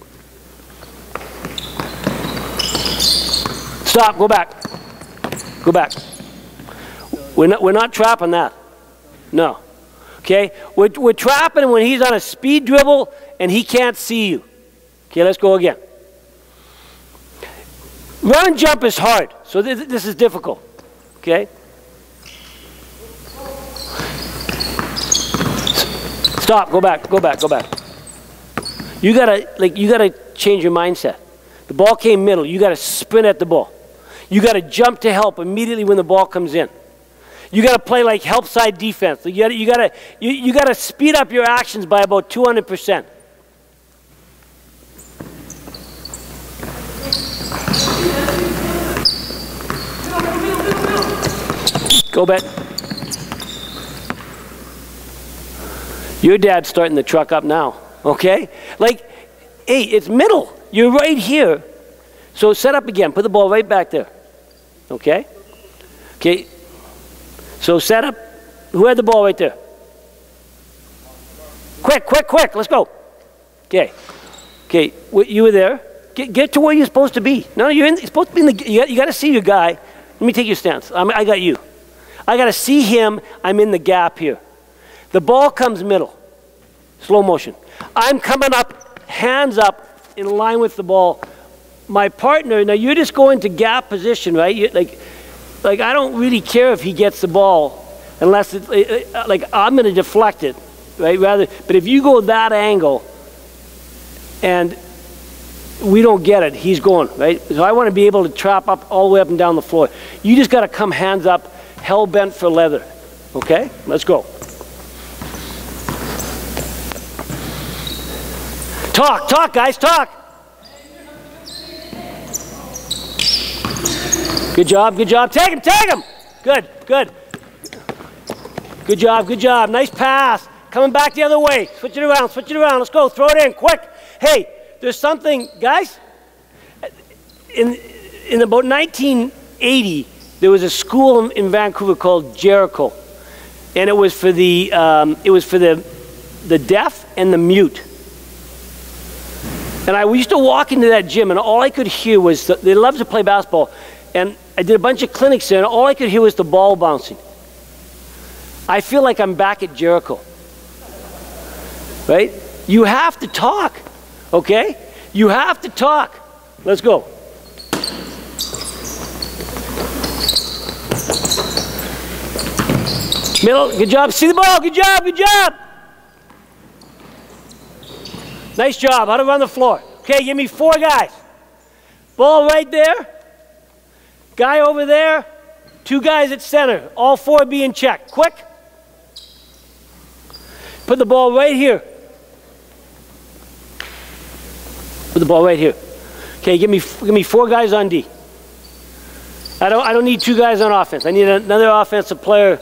Stop, go back. Go back. We're not, we're not trapping that. No. Okay? We're, we're trapping him when he's on a speed dribble and he can't see you. Okay, let's go again. Run and jump is hard, so this, this is difficult. Okay? Stop, go back, go back, go back. You gotta, like, you gotta change your mindset. The ball came middle, you gotta sprint at the ball. You gotta jump to help immediately when the ball comes in. You gotta play like help side defense. You gotta, you gotta, you, you gotta speed up your actions by about two hundred percent. Go back. Your dad's starting the truck up now, okay? Like, hey, it's middle. You're right here. So set up again. Put the ball right back there, okay? Okay. So set up. Who had the ball right there? Quick, quick, quick. Let's go. Okay. Okay. You were there. Get, get to where you're supposed to be. No, you're, in, you're supposed to be in the. You got, you got to see your guy. Let me take your stance. I'm, I got you. I got to see him. I'm in the gap here. The ball comes middle. Slow motion. I'm coming up, hands up, in line with the ball. My partner. Now you're just going to gap position, right? You, like. Like, I don't really care if he gets the ball unless it's, like, I'm going to deflect it, right? Rather, but if you go that angle and we don't get it, he's going, right? So I want to be able to trap up all the way up and down the floor. You just got to come hands up, hell bent for leather, okay? Let's go. Talk, talk, guys, talk. Good job, good job. Take him, take him. Good, good. Good job, good job. Nice pass. Coming back the other way. Switch it around, switch it around. Let's go, throw it in, quick. Hey, there's something, guys, in, in about nineteen eighty, there was a school in Vancouver called Jericho. And it was for the, um, it was for the, the deaf and the mute. And I used to walk into that gym and all I could hear was, the, they loved to play basketball. And I did a bunch of clinics there, and all I could hear was the ball bouncing. I feel like I'm back at Jericho. Right? You have to talk, okay? You have to talk. Let's go. Middle, good job. See the ball, good job, good job. Nice job, how to run the floor. Okay, give me four guys. Ball right there. Guy over there, two guys at center. All four be in check. Quick. Put the ball right here. Put the ball right here. Okay, give me give me four guys on D. I don't I don't need two guys on offense. I need another offensive player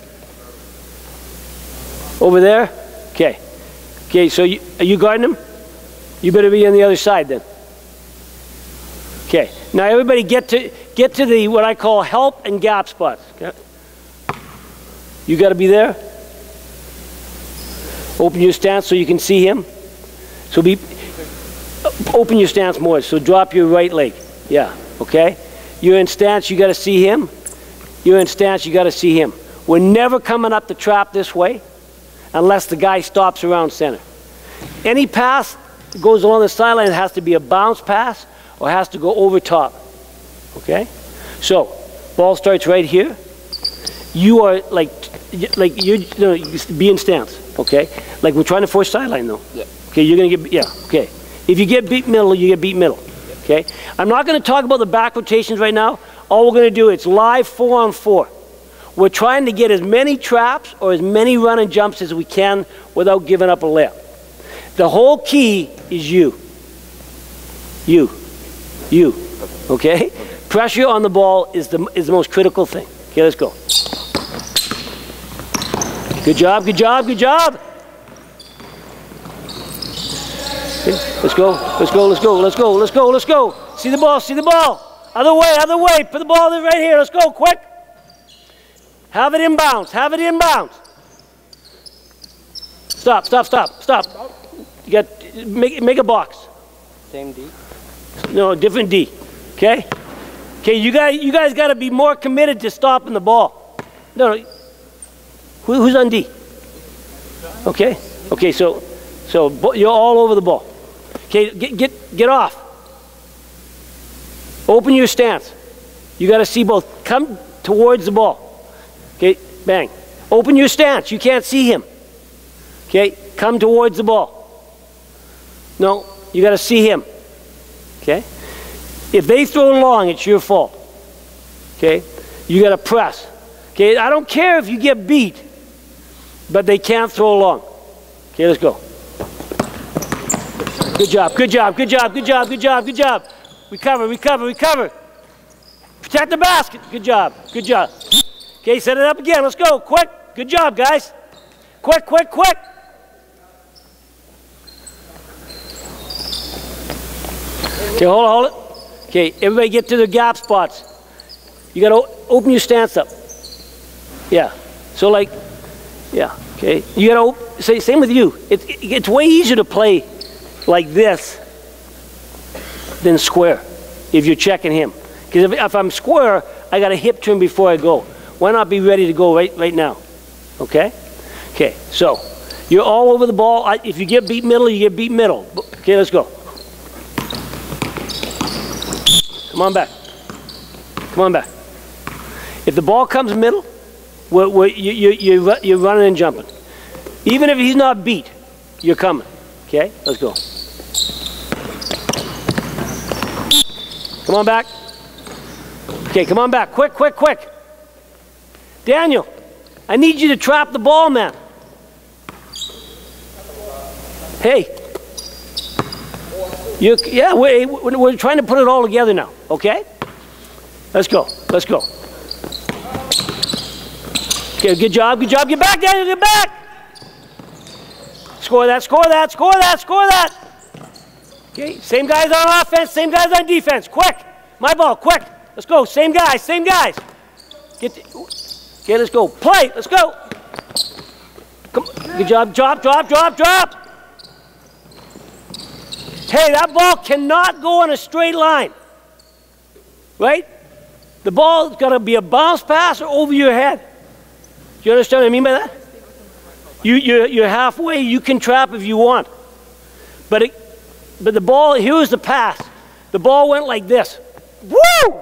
over there. Okay. Okay, so you, are you guarding him? You better be on the other side then. Okay. Now everybody get to get to the what I call help and gap spots. Okay. You got to be there. Open your stance so you can see him. So be open your stance more. So drop your right leg. Yeah. Okay. You're in stance. You got to see him. You're in stance. You got to see him. We're never coming up the trap this way, unless the guy stops around center. Any pass that goes along the sideline has to be a bounce pass or has to go over top. Okay? So, ball starts right here. You are like, like you're, you know, you be in stance. Okay? Like we're trying to force sideline though. Yeah. Okay, you're going to get, yeah, okay. If you get beat middle, you get beat middle. Okay? I'm not going to talk about the back rotations right now. All we're going to do, it's live four on four. We're trying to get as many traps or as many run and jumps as we can without giving up a layup. The whole key is you. You. You. Okay? Pressure on the ball is the, is the most critical thing. Okay, let's go. Good job, good job, good job. Okay, let's go, let's go, let's go, let's go, let's go, let's go. See the ball, see the ball. Other way, other way. Put the ball right here. Let's go, quick. Have it inbounds, have it inbounds. Stop, stop, stop, stop. You got, make, make a box. Same D? No, different D. Okay? Okay, you guys, you guys got to be more committed to stopping the ball. No, no. Who, who's on D? Okay? Okay, so, so you're all over the ball. Okay, get, get, get off. Open your stance. You got to see both. Come towards the ball. Okay, bang. Open your stance. You can't see him. Okay, come towards the ball. No, you got to see him. Okay? If they throw long, it's your fault. Okay? You got to press. Okay? I don't care if you get beat, but they can't throw long. Okay, let's go. Good job, good job, good job, good job, good job, good job. Recover, recover, recover. Protect the basket. Good job, good job. Okay, set it up again. Let's go. Quick. Good job, guys. Quick, quick, quick. Okay, hold it, hold it. Okay, everybody get to the gap spots. You got to open your stance up. Yeah. So like, yeah. Okay. You got to say same with you. It's it, it's way easier to play like this than square if you're checking him. Because if, if I'm square, I got a hip turn before I go. Why not be ready to go right right now? Okay. Okay. So you're all over the ball. I, if you get beat middle, you get beat middle. Okay. Let's go. Come on back. Come on back. If the ball comes middle, we're, we're, you, you, you, you're running and jumping. Even if he's not beat, you're coming. Okay? Let's go. Come on back. Okay, come on back. Quick, quick, quick. Daniel, I need you to trap the ball, man. Hey. You, yeah, we're, we're trying to put it all together now, okay? Let's go, let's go. Okay, good job, good job. Get back, Daniel, get back. Score that, score that, score that, score that. Okay, same guys on offense, same guys on defense. Quick, my ball, quick. Let's go, same guys, same guys. Get the, okay, let's go. Play, let's go. Come, good job, drop, drop, drop, drop. Hey, that ball cannot go on a straight line, right? The ball's got to be a bounce pass or over your head. Do you understand what I mean by that? You, you're, you're halfway, you can trap if you want. But, it, but the ball, here was the pass. The ball went like this. Woo!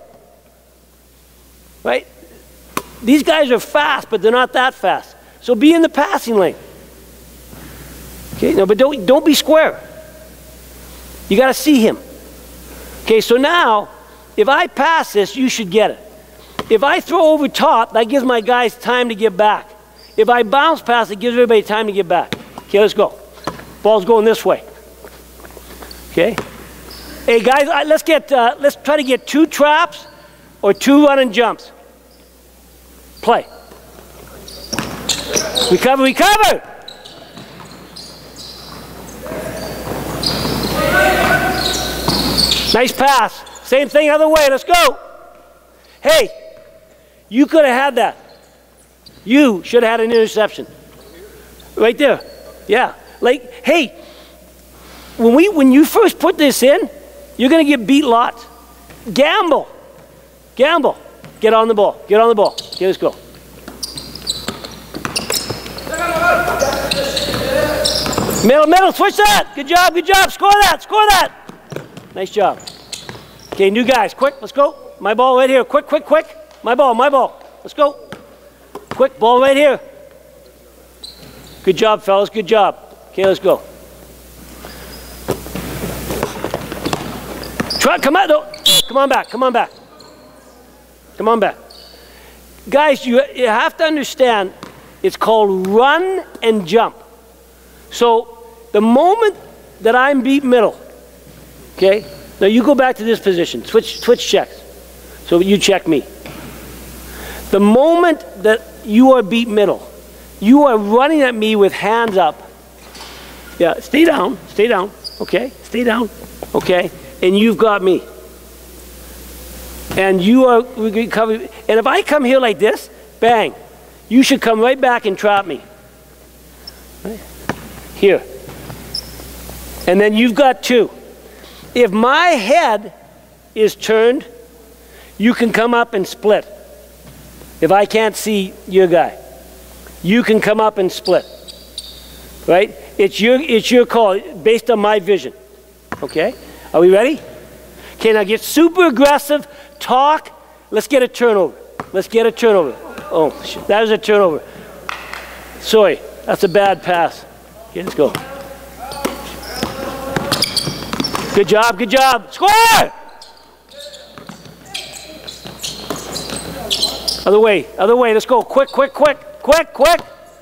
Right? These guys are fast, but they're not that fast. So be in the passing lane. Okay, no, but don't, don't be square. You got to see him. Okay, so now, if I pass this, you should get it. If I throw over top, that gives my guys time to get back. If I bounce pass, it gives everybody time to get back. Okay, let's go. Ball's going this way. Okay. Hey guys, let's get, uh, let's try to get two traps or two running jumps. Play. Recover, recover. Nice pass. Same thing other way. Let's go. Hey, you could have had that. You should have had an interception. Right there. Yeah. Like, hey, when we when you first put this in, you're going to get beat lots. Gamble. Gamble. Get on the ball. Get on the ball. Okay, let's go. Middle, middle. Switch that. Good job. Good job. Score that. Score that. Nice job. Okay, new guys, quick, let's go. My ball right here, quick, quick, quick. My ball, my ball, let's go. Quick, ball right here. Good job, fellas, good job. Okay, let's go. Try, come on, no. Come on back, come on back. Come on back. Guys, you, you have to understand, it's called run and jump. So, the moment that I'm beat middle, okay? Now you go back to this position. Switch, switch checks. So you check me. The moment that you are beat middle, you are running at me with hands up. Yeah, stay down, stay down, okay? Stay down, okay? And you've got me. And you are recovering. And if I come here like this, bang, you should come right back and trap me. Right? Here. And then you've got two. If my head is turned, you can come up and split. If I can't see your guy, you can come up and split. Right? It's your, it's your call based on my vision. Okay? Are we ready? Okay, now get super aggressive, talk. Let's get a turnover. Let's get a turnover. Oh, shit, that was a turnover. Sorry, that's a bad pass. Okay, let's go. Good job, good job. Score! Other way, other way. Let's go. Quick, quick, quick, quick, quick.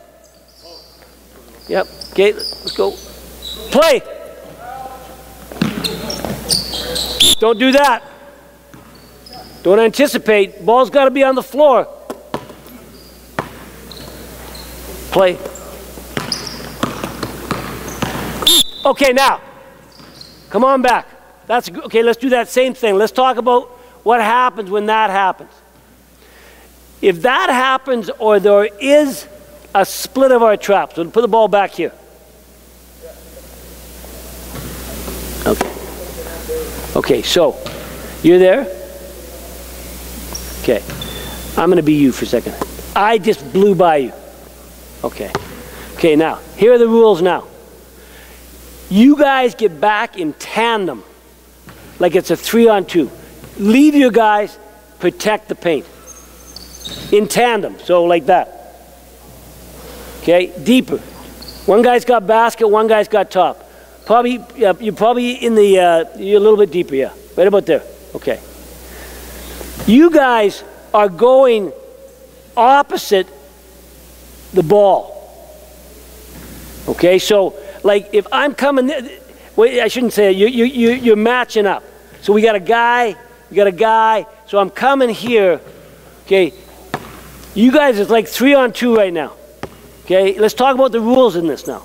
Yep. Okay, let's go. Play. Don't do that. Don't anticipate. Ball's got to be on the floor. Play. Okay, now. Come on back. That's okay. Let's do that same thing. Let's talk about what happens when that happens. If that happens, or there is a split of our traps, we'll put the ball back here. Okay. Okay, so you're there? Okay. I'm going to be you for a second. I just blew by you. Okay. Okay, now, here are the rules now. You guys get back in tandem, like it's a three on two. Leave your guys, protect the paint. In tandem, so like that. Okay, deeper. One guy's got basket, one guy's got top. Probably, yeah, you're probably in the, uh, you're a little bit deeper, yeah. Right about there, okay. You guys are going opposite the ball. Okay, so like if I'm coming, wait, I shouldn't say it, you, you, you, you're matching up. So we got a guy, we got a guy, so I'm coming here, okay. You guys, it's like three on two right now. Okay, let's talk about the rules in this now.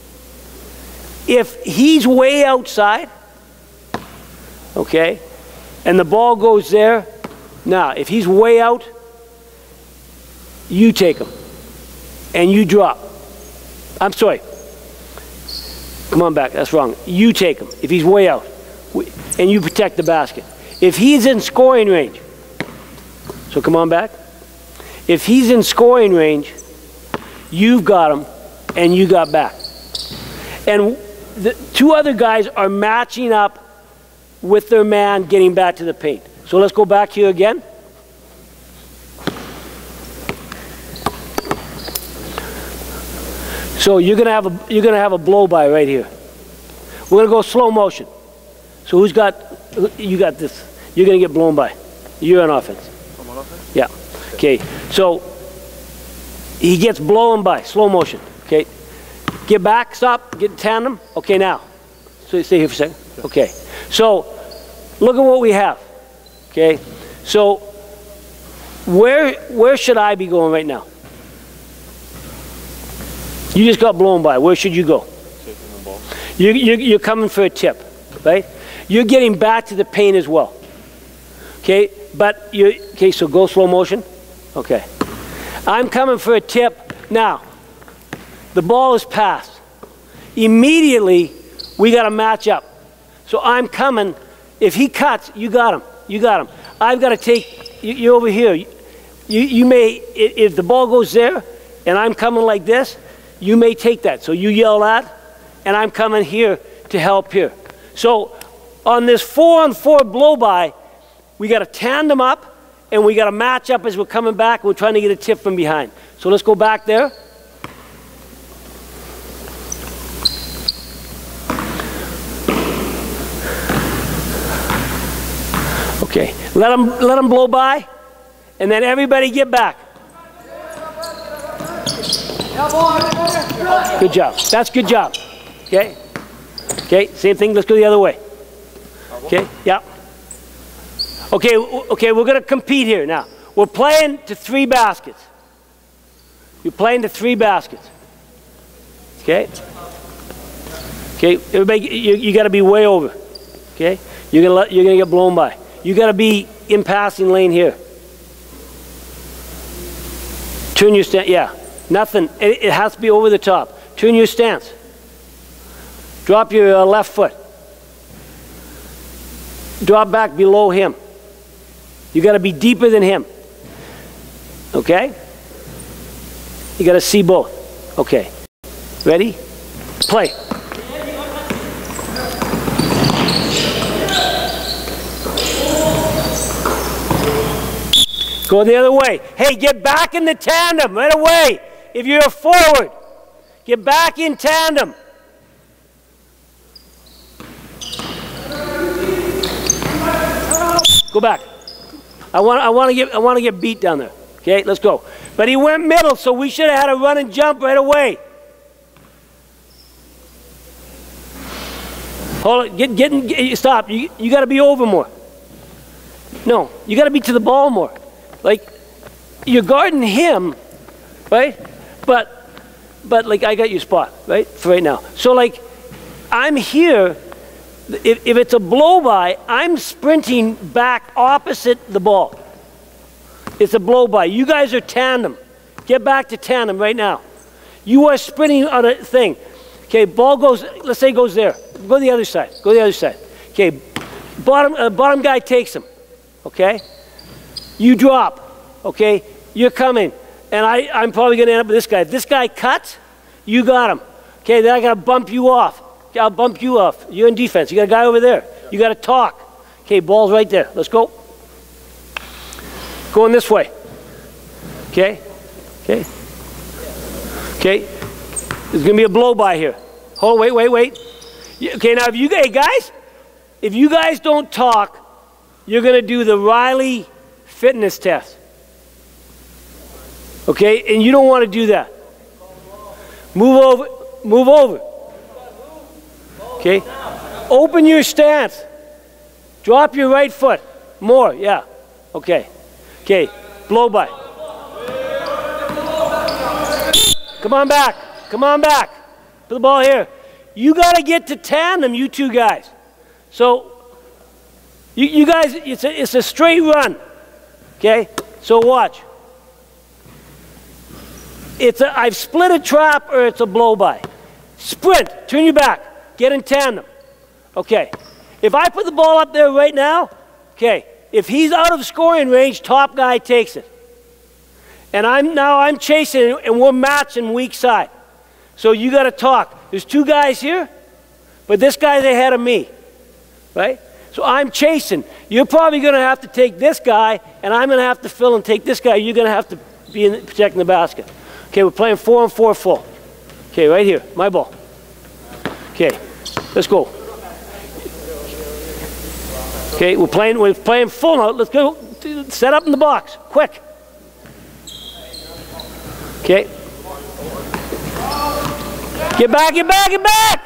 If he's way outside, okay, and the ball goes there, now if he's way out, you take him and you drop. I'm sorry. Come on back, that's wrong. You take him if he's way out and you protect the basket. If he's in scoring range, so come on back. If he's in scoring range, you've got him and you got back. And the two other guys are matching up with their man getting back to the paint. So let's go back here again. So you're gonna have a you're gonna have a blow by right here. We're gonna go slow motion. So who's got you got this? You're gonna get blown by. You're on offense. I'm on offense? Yeah. Okay, so he gets blown by, slow motion, okay? Get back, stop, get tandem. Okay, now, so stay here for a second. Okay, so look at what we have, okay? So where, where should I be going right now? You just got blown by, where should you go? Taking the ball. You, you, you're coming for a tip, right? You're getting back to the paint as well, okay? But you, okay, so go slow motion. Okay. I'm coming for a tip. Now, the ball is passed. Immediately, we got to match up. So I'm coming. If he cuts, you got him. You got him. I've got to take, you, you're over here. You, you may, if the ball goes there, and I'm coming like this, you may take that. So you yell that, and I'm coming here to help here. So on this four on four blow by, we got to tandem up, and we got to match up as we're coming back. We're trying to get a tip from behind. So let's go back there. Okay, let them, let them blow by, and then everybody get back. Good job. That's good job. Okay. Okay, same thing. Let's go the other way. Okay, yeah. Okay, okay, we're going to compete here now. We're playing to three baskets. You're playing to three baskets. Okay? Okay, everybody, you, you got to be way over. Okay? You're going to you're going to get blown by. You got to be in passing lane here. Turn your stance. Yeah, nothing. It, it has to be over the top. Turn your stance. Drop your uh, left foot. Drop back below him. You got to be deeper than him. Okay? You got to see both. Okay. Ready? Play. Go the other way. Hey, get back in the tandem right away. If you're a forward, get back in tandem. Go back. I want, I want to get, I want to get beat down there. Okay, let's go. But he went middle, so we should have had a run and jump right away. Hold it. Get, get, get stop. You, you got to be over more. No, you got to be to the ball more. Like, you're guarding him, right? But, but like, I got your spot, right? For right now. So, like, I'm here. If, if it's a blow-by, I'm sprinting back opposite the ball. It's a blow-by. You guys are tandem. Get back to tandem right now. You are sprinting on a thing. Okay, ball goes, let's say goes there. Go to the other side. Go to the other side. Okay, bottom, uh, bottom guy takes him. Okay? You drop. Okay? You're coming. And I, I'm probably going to end up with this guy. If this guy cuts, you got him. Okay, then I got to bump you off. Okay, I'll bump you off. You're in defense. You got a guy over there. You got to talk. Okay, ball's right there. Let's go. Going this way. Okay? Okay? Okay? There's going to be a blow-by here. Hold, wait, wait, wait. Okay, now if you, hey guys, if you guys don't talk, you're going to do the Riley fitness test. Okay, and you don't want to do that. Move over, move over. Okay, open your stance. Drop your right foot. More, yeah. Okay, okay, blow by. Come on back, come on back. Put the ball here. You got to get to tandem, you two guys. So, you, you guys, it's a, it's a straight run. Okay, so watch. It's a, I've split a trap or it's a blow-by. Sprint, turn your back, get in tandem. Okay, if I put the ball up there right now, okay, if he's out of scoring range, top guy takes it. And I'm now I'm chasing and we're matching weak side. So you got to talk. There's two guys here, but this guy's ahead of me, right? So I'm chasing. You're probably going to have to take this guy, and I'm going to have to fill and take this guy. You're going to have to be in, protecting the basket. Okay, we're playing four and four full. Okay, right here, my ball. Okay, let's go. Okay, we're playing. We're playing full now. Let's go. Set up in the box, quick. Okay. Get back, get back, get back!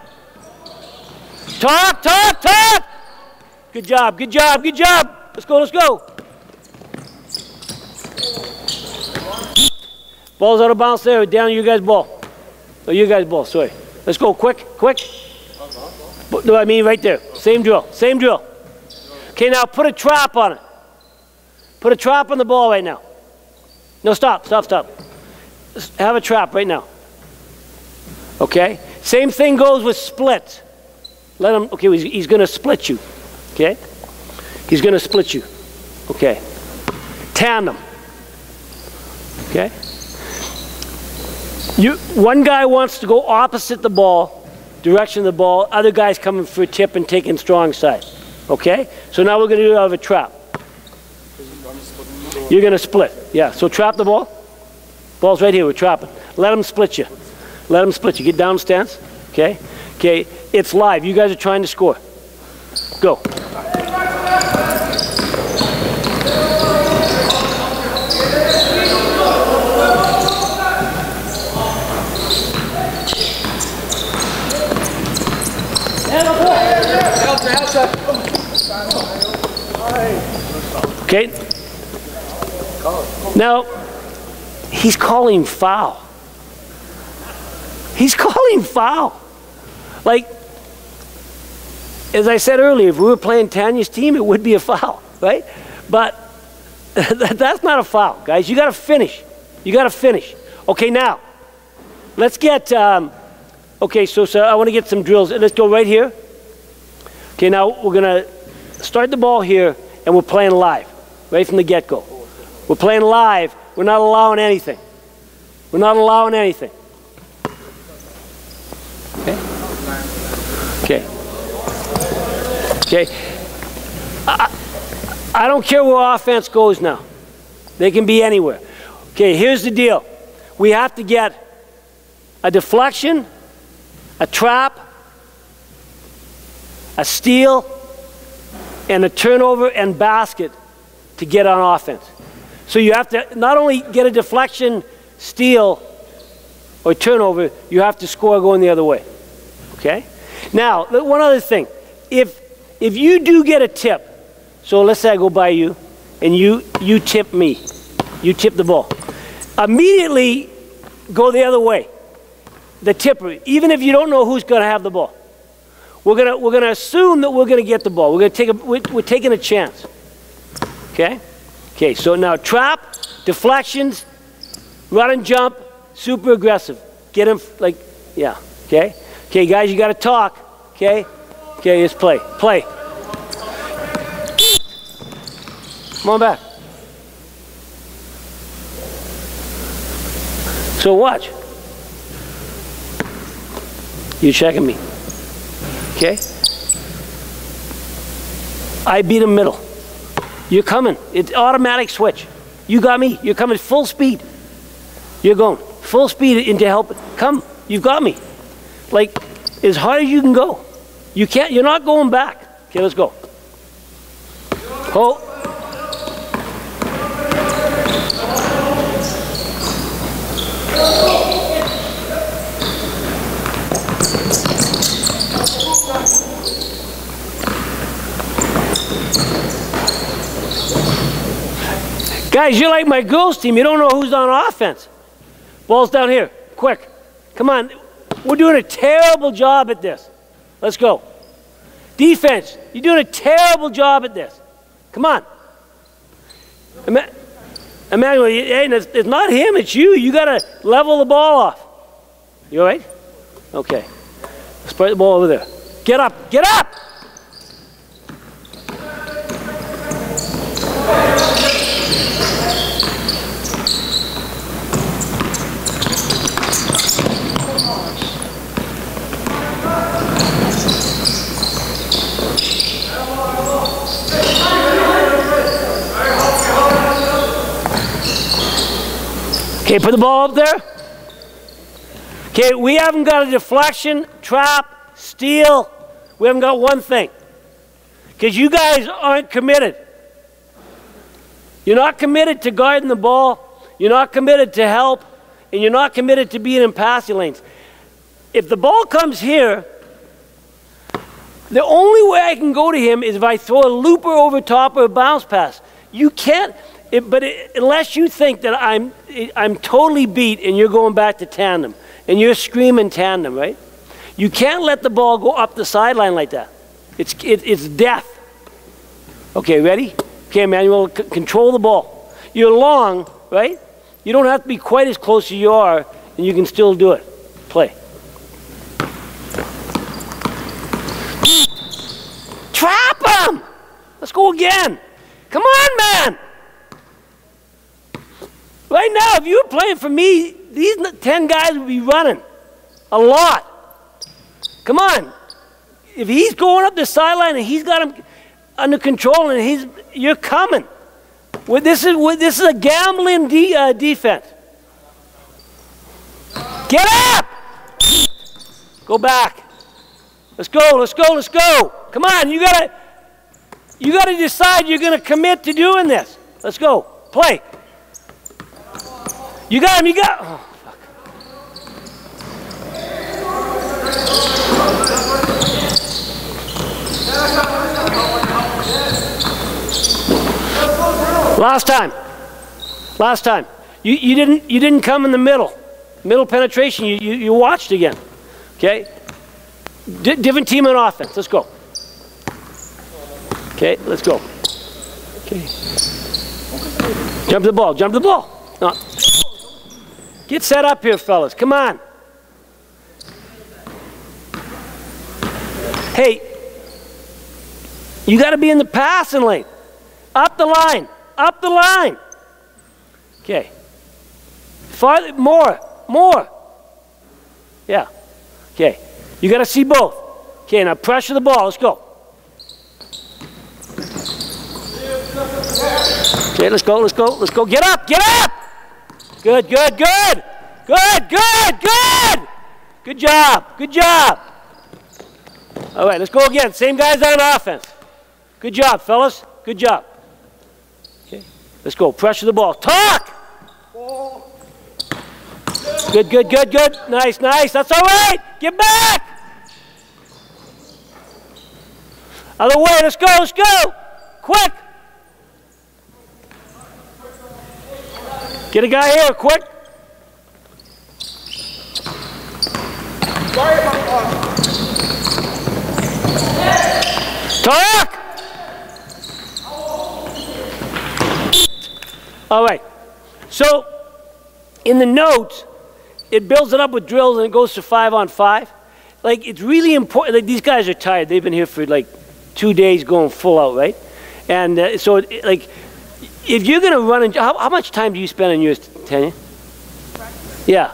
Talk, talk, talk! Good job, good job, good job! Let's go, let's go! Ball's out of bounds there, down you guys' ball. Oh, you guys' ball, sorry. Let's go, quick, quick. No, I mean right there. Same drill, same drill. Okay, now put a trap on it. Put a trap on the ball right now. No, stop, stop, stop. Have a trap right now. Okay? Same thing goes with splits. Let him, okay, he's, he's going to split you. Okay? He's going to split you. Okay. Tandem. Okay? You, one guy wants to go opposite the ball, direction of the ball. Other guy's coming for a tip and taking strong side. Okay? So now we're going to do it out of a trap. You're going to split. Yeah, so trap the ball. Ball's right here. We're trapping. Let him split you. Let him split you. Get down stance. Okay? Okay. It's live. You guys are trying to score. Go. Okay. Now, he's calling foul. He's calling foul. Like, as I said earlier, if we were playing Tanya's team, it would be a foul, right? But that's not a foul, guys. You got to finish. You got to finish. Okay, now, let's get, um, Okay, so, so I want to get some drills. Let's go right here. Okay, now we're going to start the ball here, and we're playing live, right from the get-go. We're playing live. We're not allowing anything. We're not allowing anything. Okay? Okay. Okay. I, I don't care where offense goes now. They can be anywhere. Okay, here's the deal. We have to get a deflection, a trap, a steal, and a turnover and basket to get on offense. So you have to not only get a deflection, steal, or turnover, you have to score going the other way. Okay? Now, one other thing. If, if you do get a tip, so let's say I go by you, and you, you tip me. You tip the ball. Immediately go the other way. The tipper, even if you don't know who's going to have the ball. We're going to we're going to assume that we're going to get the ball. We're going to take a, we're, we're taking a chance. Okay? Okay, so now trap, deflections, run and jump, super aggressive. Get him like, yeah, okay? Okay, guys, you got to talk, okay? Okay, let's play. Play. Come on back. So watch. You're checking me. Okay? I beat him middle. You're coming. It's automatic switch. You got me. You're coming full speed. You're going full speed into help. Come. You've got me. Like, as hard as you can go. You can't, you're not going back. Okay, let's go. Hold. Guys, you're like my girls team. You don't know who's on offense. Ball's down here. Quick. Come on. We're doing a terrible job at this. Let's go. Defense, you're doing a terrible job at this. Come on. Ima Emmanuel, hey, it's, it's not him, it's you. You got to level the ball off. You all right? Okay. Let's put the ball over there. Get up. Get up! Okay, put the ball up there. Okay, we haven't got a deflection, trap, steal. We haven't got one thing. Because you guys aren't committed. You're not committed to guarding the ball. You're not committed to help. And you're not committed to being in passing lanes. If the ball comes here, the only way I can go to him is if I throw a looper over top or a bounce pass. You can't. It, but it, unless you think that I'm, I'm totally beat and you're going back to tandem, and you're screaming tandem, right? You can't let the ball go up the sideline like that. It's, it, it's death. Okay, ready? Okay, Emmanuel, c control the ball. You're long, right? You don't have to be quite as close as you are, and you can still do it. Play. Trap him! Let's go again. Come on, man! Right now, if you were playing for me, these ten guys would be running a lot. Come on. If he's going up the sideline and he's got him under control and he's, you're coming. Well, this, is, well, this is a gambling de, uh, defense. Get up! Go back. Let's go, let's go, let's go. Come on, you gotta, you gotta decide you're gonna commit to doing this. Let's go, play. You got him, you got him. Oh, fuck. Last time. Last time. You, you, didn't, you didn't come in the middle. Middle penetration, you, you, you watched again. Okay? D different team on offense. Let's go. Okay, let's go. Okay. Jump the ball, jump the ball. No. Get set up here, fellas. Come on. Hey, you got to be in the passing lane. Up the line. Up the line. Okay. Farther, more. More. Yeah. Okay. You got to see both. Okay, now pressure the ball. Let's go. Okay, let's go, let's go, let's go. Get up, get up! Good, good, good. Good, good, good. Good job, good job. All right, let's go again. Same guys on offense. Good job, fellas. Good job. Okay, let's go. Pressure the ball. Talk! Good, good, good, good. Nice, nice. That's all right. Get back. Other way. Let's go, let's go. Quick. Get a guy here, quick. Talk! All right. So, in the notes, it builds it up with drills and it goes to five on five. Like, it's really important. Like, these guys are tired. They've been here for like two days going full out, right? And uh, so, it, like, if you're going to run, in, how, how much time do you spend on yours, Tanya? Yeah.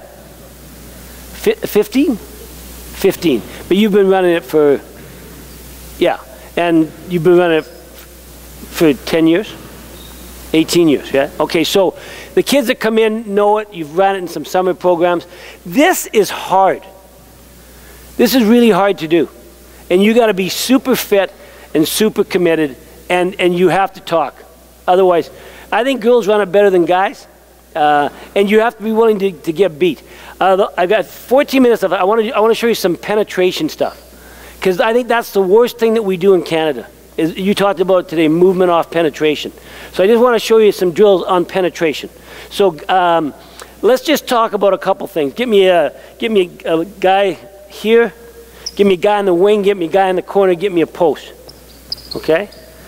fifteen? fifteen. But you've been running it for, yeah. And you've been running it for ten years? eighteen years, yeah? Okay, so the kids that come in know it. You've run it in some summer programs. This is hard. This is really hard to do. And you got to be super fit and super committed, and, and you have to talk. Otherwise, I think girls run it better than guys, uh, and you have to be willing to, to get beat. Uh, I've got fourteen minutes of it. I want to I want to show you some penetration stuff, because I think that's the worst thing that we do in Canada. Is you talked about today, movement off penetration. So I just want to show you some drills on penetration. So um, let's just talk about a couple things. Give me a give me a, a guy here. Give me a guy in the wing. Give me a guy in the corner. Give me a post. Okay.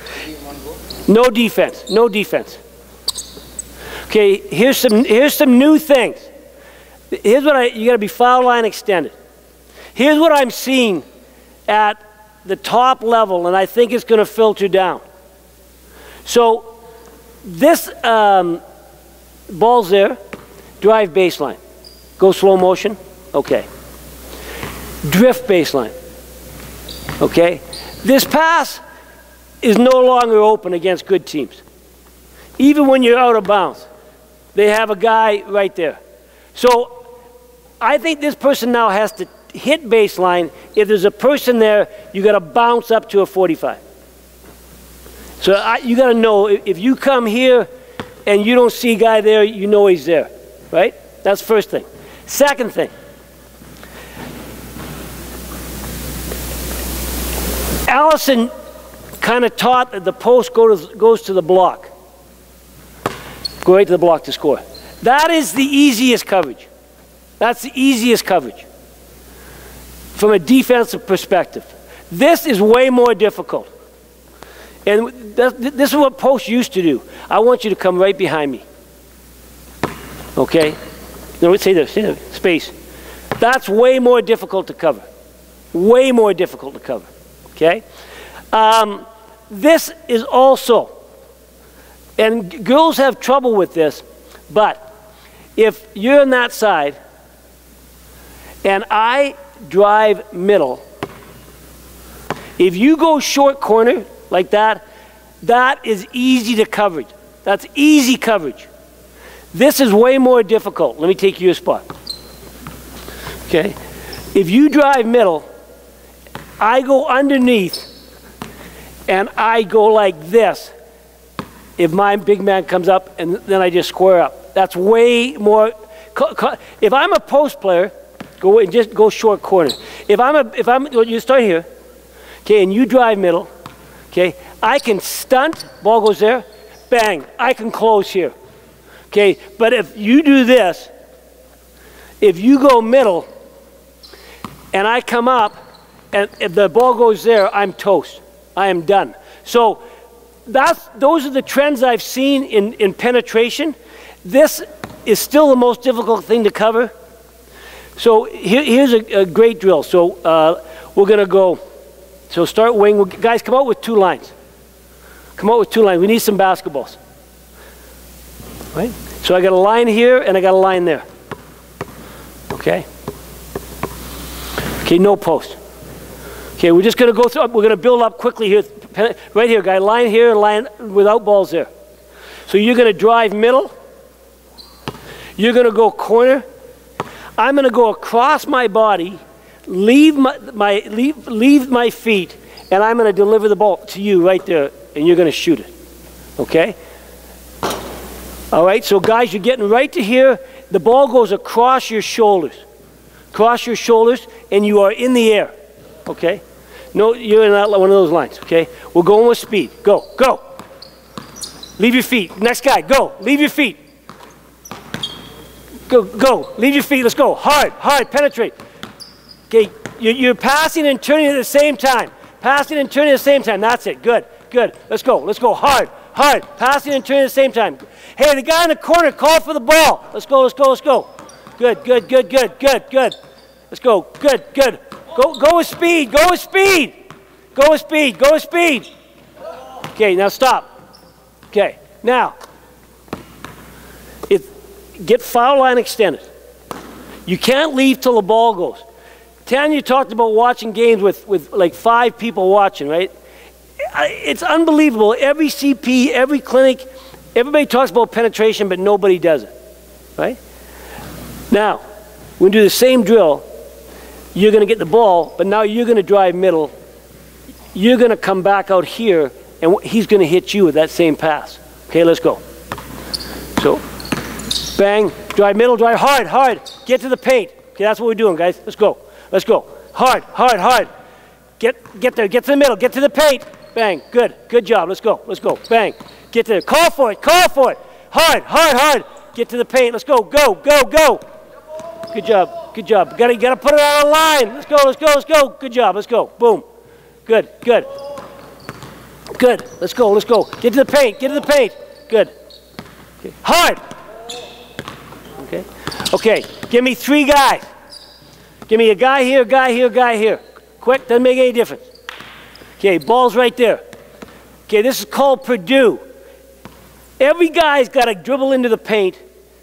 No defense. No defense. Okay, here's some here's some new things. Here's what I you got to be foul line extended. Here's what I'm seeing at the top level, and I think it's going to filter down. So this um, ball's there, drive baseline, go slow motion. Okay. Drift baseline. Okay. This pass is no longer open against good teams. Even when you're out of bounds, they have a guy right there. So I think this person now has to hit baseline. If there's a person there, you got to bounce up to a forty-five. So I, you got to know, if you come here and you don't see a guy there, you know he's there, right? That's first thing. Second thing, Allison kind of taught that the post go to, goes to the block. Go right to the block to score. That is the easiest coverage. That's the easiest coverage from a defensive perspective. This is way more difficult. And that, this is what posts used to do. I want you to come right behind me. Okay? No, say this, say this, space. That's way more difficult to cover. Way more difficult to cover. Okay? Um, this is also, and girls have trouble with this, but if you're on that side and I drive middle, if you go short corner like that, that is easy to coverage. That's easy coverage. This is way more difficult. Let me take you a spot. Okay? If you drive middle, I go underneath and I go like this if my big man comes up, and then I just square up. That's way more. If I'm a post player, go and just go short corner. If I'm a, if I'm, you start here, okay, and you drive middle, okay, I can stunt, ball goes there, bang, I can close here, okay. But if you do this, if you go middle, and I come up, and if the ball goes there, I'm toast. I am done. So that's, those are the trends I've seen in, in penetration. This is still the most difficult thing to cover. So here, here's a, a great drill. So uh, we're going to go So start wing. Guys, come out with two lines. Come out with two lines. We need some basketballs. Right? So I got a line here and I got a line there. Okay? Okay, no post. Okay, we're just going to go through, we're going to build up quickly here. Right here, guy, line here and line without balls there. So you're going to drive middle. You're going to go corner. I'm going to go across my body, leave my, my, leave, leave my feet, and I'm going to deliver the ball to you right there, and you're going to shoot it. Okay? All right, so guys, you're getting right to here. The ball goes across your shoulders. Across your shoulders, and you are in the air. Okay? No, you're in that, one of those lines. Okay? We're going with speed. Go, go. Leave your feet. Next guy, go. Leave your feet. Go, go. Leave your feet. Let's go. Hard, hard. Penetrate. Okay, you're, you're passing and turning at the same time. Passing and turning at the same time. That's it. Good, good. Let's go. Let's go. Hard, hard. Passing and turning at the same time. Hey, the guy in the corner, call for the ball. Let's go, let's go, let's go. Good, good, good, good, good, good. Let's go. Good, good. Go, go with speed. Go with speed. Go with speed. Go with speed. Okay, now stop. Okay, now, it, get foul line extended. You can't leave till the ball goes. Tanya talked about watching games with, with like five people watching, right? It's unbelievable. Every C P, every clinic, everybody talks about penetration, but nobody does it, right? Now, when we do the same drill, you're going to get the ball, but now you're going to drive middle. You're going to come back out here, and he's going to hit you with that same pass. Okay, let's go. So, bang, drive middle, drive hard, hard. Get to the paint. Okay, that's what we're doing, guys. Let's go. Let's go. Hard, hard, hard. Get, get there. Get to the middle. Get to the paint. Bang. Good. Good job. Let's go. Let's go. Bang. Get there. Call for it. Call for it. Hard, hard, hard. Get to the paint. Let's go. Go, go, go. Good job. Good job. Gotta, gotta put it on a line. Let's go. Let's go. Let's go. Good job. Let's go. Boom. Good. Good. Good. Let's go. Let's go. Get to the paint. Get to the paint. Good. Okay. Hard. Okay. Okay. Give me three guys. Give me a guy here, a guy here, a guy here. Quick. Doesn't make any difference. Okay. Ball's right there. Okay. This is called Purdue. Every guy's got to dribble into the paint.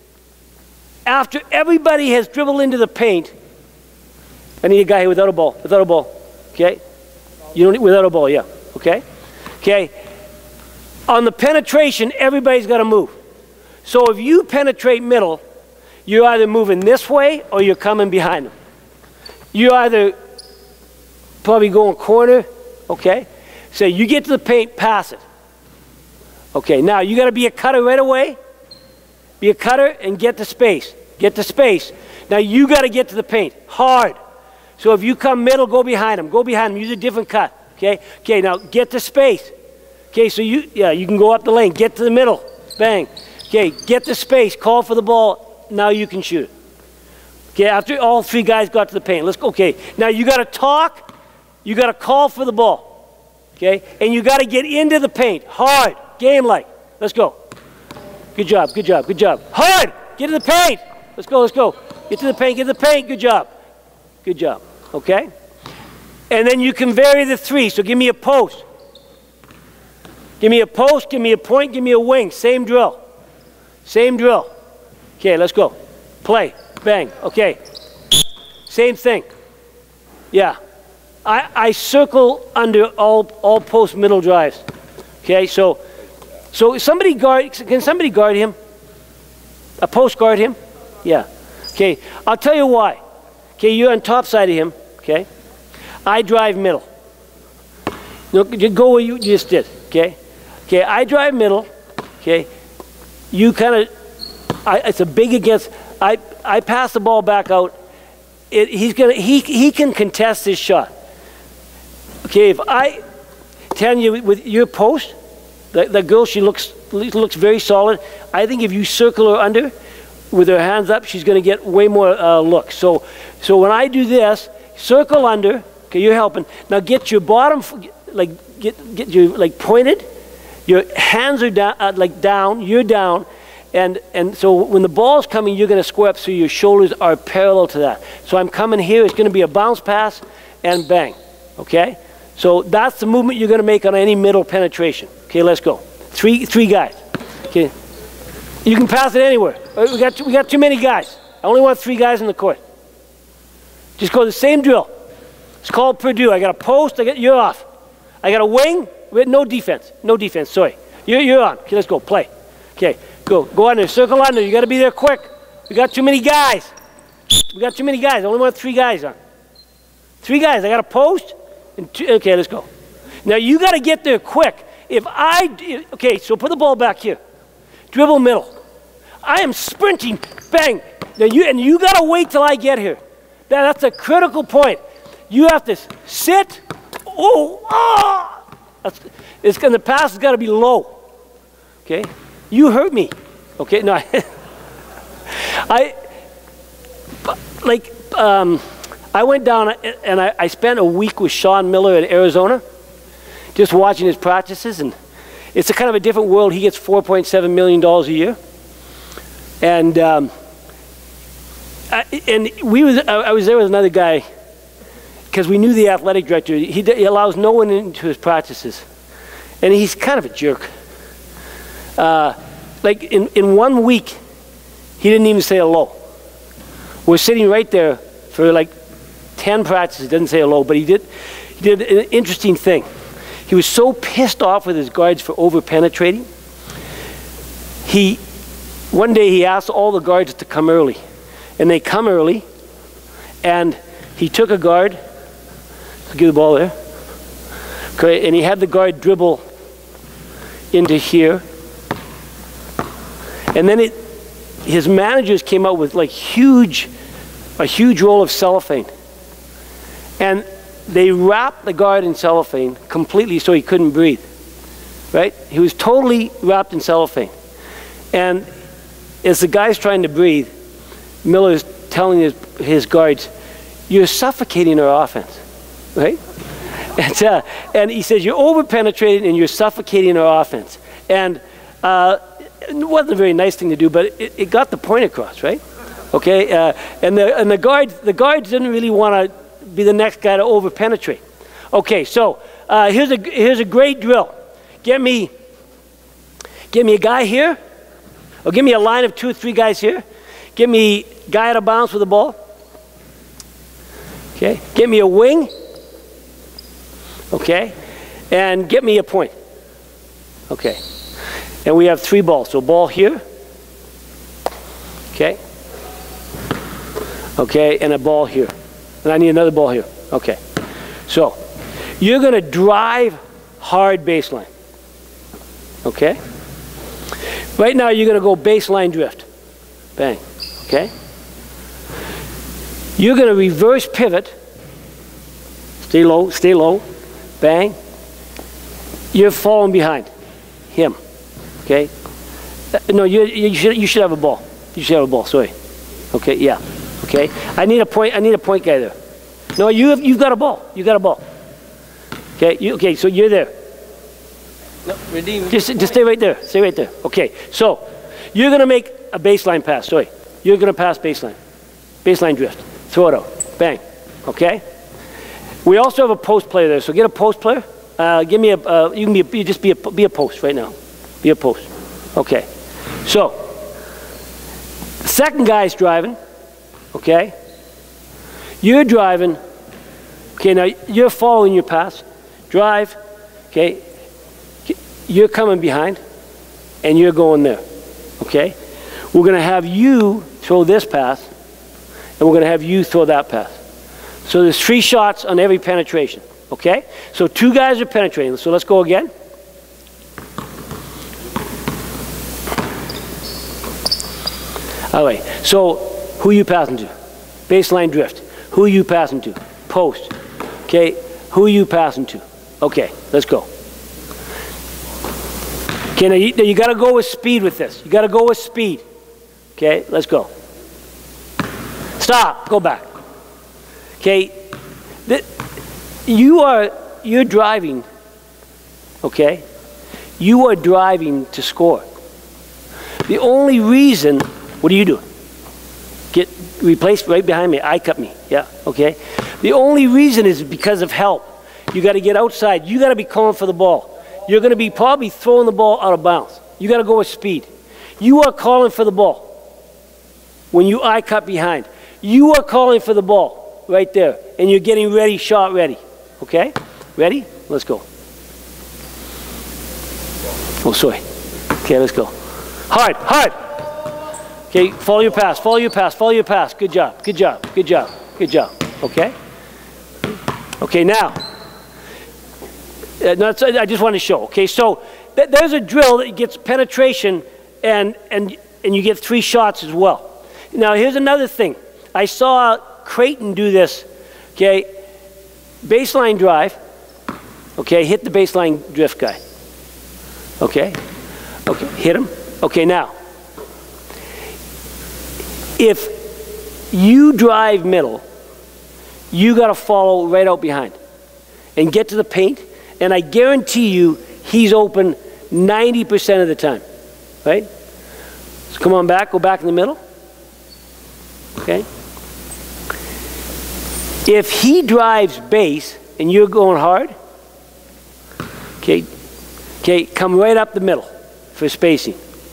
After everybody has dribbled into the paint, I need a guy here without a ball. Without a ball. Okay. You don't need, without a ball. Yeah. Okay. Okay, on the penetration, everybody's got to move. So if you penetrate middle, you're either moving this way or you're coming behind them. You're either probably going corner, okay? So you get to the paint, pass it. Okay, now you got to be a cutter right away. Be a cutter and get to space. Get to space. Now you got to get to the paint, hard. So if you come middle, go behind them. Go behind them, use a different cut. Okay, okay, now get to space. Okay, so you, yeah, you can go up the lane, get to the middle, bang. Okay, get to space, call for the ball, now you can shoot it. Okay, after all three guys got to the paint, let's go, okay. Now you gotta talk, you gotta call for the ball, okay? And you gotta get into the paint, hard, game-like. Let's go. Good job, good job, good job. Hard, get to the paint. Let's go, let's go. Get to the paint, get to the paint, good job. Good job, okay? And then you can vary the three. So give me a post. Give me a post, give me a point, give me a wing. Same drill. Same drill. Okay, let's go. Play. Bang. Okay. Same thing. Yeah. I, I circle under all, all post middle drives. Okay, so so somebody guard, can somebody guard him? A post guard him? Yeah. Okay, I'll tell you why. Okay, you're on top side of him. Okay. I drive middle. No, you go where you just did, okay? Okay, I drive middle, okay? You kind of, it's a big against, I, I pass the ball back out. It, he's gonna, he, he can contest his shot. Okay, if I tell you with your post, that, that girl, she looks, looks very solid. I think if you circle her under with her hands up, she's gonna get way more uh, looks. So, so when I do this, circle under. Okay, you're helping. Now get your bottom, like get get you like pointed. Your hands are down, uh, like down. You're down, and and so when the ball's coming, you're going to square up so your shoulders are parallel to that. So I'm coming here. It's going to be a bounce pass, and bang. Okay. So that's the movement you're going to make on any middle penetration. Okay, let's go. Three, three guys. Okay, you can pass it anywhere. We got, we got too many guys. I only want three guys in the court. Just go the same drill. It's called Purdue. I got a post. I got you're off. I got a wing with no defense. No defense. Sorry. You're, you're on. Okay, let's go. Play. Okay, go. Go on there. Circle on there. You got to be there quick. We got too many guys. We got too many guys. I only want three guys on. Three guys. I got a post. And two, okay, let's go. Now you got to get there quick. If I okay, so put the ball back here. Dribble middle. I am sprinting. Bang. Now you and you got to wait till I get here. That, that's a critical point. You have to sit. Oh, ah! That's, it's gonna, the pass has got to be low. Okay, you hurt me. Okay, no, I, I like um, I went down and I, I spent a week with Sean Miller in Arizona, just watching his practices, and it's a kind of a different world. He gets four point seven million dollars a year, and um, I, and we was I, I was there with another guy. Because we knew the athletic director, he, he allows no one into his practices. And he's kind of a jerk. Uh, like in, in one week, he didn't even say hello. We're sitting right there for like ten practices, he didn't say hello, but he did, he did an interesting thing. He was so pissed off with his guards for over-penetrating. He, one day he asked all the guards to come early. And they come early, and he took a guard. Give the ball there. Okay, and he had the guard dribble into here. And then it, his managers came out with like huge, a huge roll of cellophane. And they wrapped the guard in cellophane completely so he couldn't breathe. Right? He was totally wrapped in cellophane. And as the guy's trying to breathe, Miller's telling his, his guards, "You're suffocating our offense." Right? And, uh, and he says, "You're over-penetrating and you're suffocating our offense." And uh, it wasn't a very nice thing to do, but it, it got the point across, right? Okay, uh, and the and the guards the guards didn't really want to be the next guy to over-penetrate. Okay, so uh, here's a here's a great drill. Get me, get me a guy here, or give me a line of two or three guys here. Get me a guy out of bounds with the ball. Okay, get me a wing. Okay, and get me a point. Okay, and we have three balls. So ball here. Okay. Okay, and a ball here. And I need another ball here. Okay. So you're going to drive hard baseline. Okay. Right now you're going to go baseline drift. Bang. Okay. You're going to reverse pivot. Stay low, stay low. Bang. You're falling behind him. Okay? Uh, no, you, you, should, you should have a ball. You should have a ball, sorry. Okay, yeah. Okay? I need a point, I need a point guy there. No, you have, you've got a ball. You got a ball. Okay, you, okay, so you're there. No, redeem. Just, just stay right there. Stay right there. Okay, so you're going to make a baseline pass. Sorry. You're going to pass baseline. Baseline drift. Throw it out. Bang. Okay? We also have a post player there, so get a post player. Uh, give me a, uh, you can be, a, you just be a, be a post right now. Be a post. Okay. So, second guy's driving. Okay. You're driving. Okay, now you're following your pass. Drive. Okay. You're coming behind, and you're going there. Okay. We're going to have you throw this pass, and we're going to have you throw that pass. So there's three shots on every penetration, okay? So two guys are penetrating, so let's go again. All right, so who are you passing to? Baseline drift. Who are you passing to? Post. Okay, who are you passing to? Okay, let's go. Okay, now you, now you gotta go with speed with this. You gotta go with speed. Okay, let's go. Stop, go back. Okay, you are, you're driving, okay? You are driving to score. The only reason, what are you doing? Get replaced right behind me, eye cut me, yeah, okay? The only reason is because of help. You got to get outside. You got to be calling for the ball. You're going to be probably throwing the ball out of bounds. You got to go with speed. You are calling for the ball when you eye cut behind. You are calling for the ball right there, and you're getting ready, shot ready. Okay? Ready? Let's go. Oh, sorry. Okay, let's go. Hard, hard. Okay, follow your pass, follow your pass, follow your pass. Good job, good job, good job, good job. Okay? Okay, now. Uh, no, I just want to show. Okay, so th there's a drill that gets penetration, and and and you get three shots as well. Now here's another thing. I saw Creighton do this. Okay, baseline drive. Okay, hit the baseline drift guy. Okay, okay, hit him. Okay, now if you drive middle, you got to follow right out behind and get to the paint. And I guarantee you, he's open ninety percent of the time, right? So come on back, go back in the middle, okay? If he drives base and you're going hard, okay, okay, come right up the middle for spacing.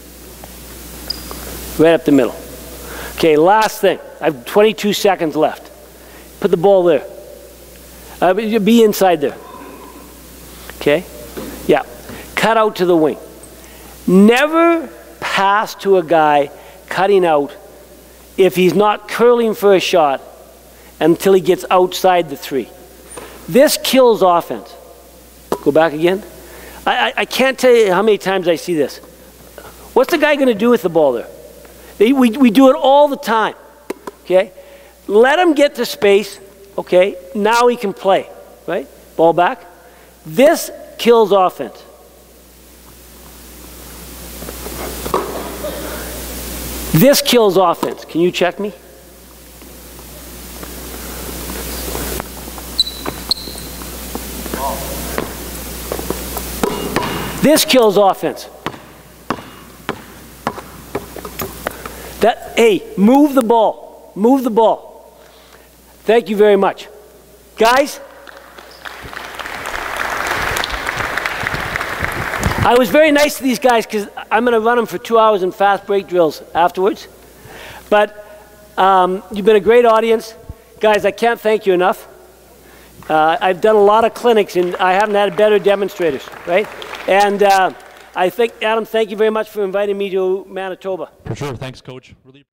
Right up the middle. Okay, last thing. I have twenty-two seconds left. Put the ball there. Uh, be inside there. Okay? Yeah. Cut out to the wing. Never pass to a guy cutting out if he's not curling for a shot until he gets outside the three. This kills offense. Go back again. I, I, I can't tell you how many times I see this. What's the guy going to do with the ball there? They, we, we do it all the time. Okay? Let him get to space. Okay? Now he can play. Right? Ball back. This kills offense. This kills offense. Can you check me? This kills offense. That, hey, move the ball. Move the ball. Thank you very much. Guys, I was very nice to these guys because I'm going to run them for two hours in fast break drills afterwards. But um, you've been a great audience. Guys, I can't thank you enough. Uh, I've done a lot of clinics and I haven't had better demonstrators, right? And uh, I think, Adam, thank you very much for inviting me to Manitoba. For sure. Thanks, Coach. Really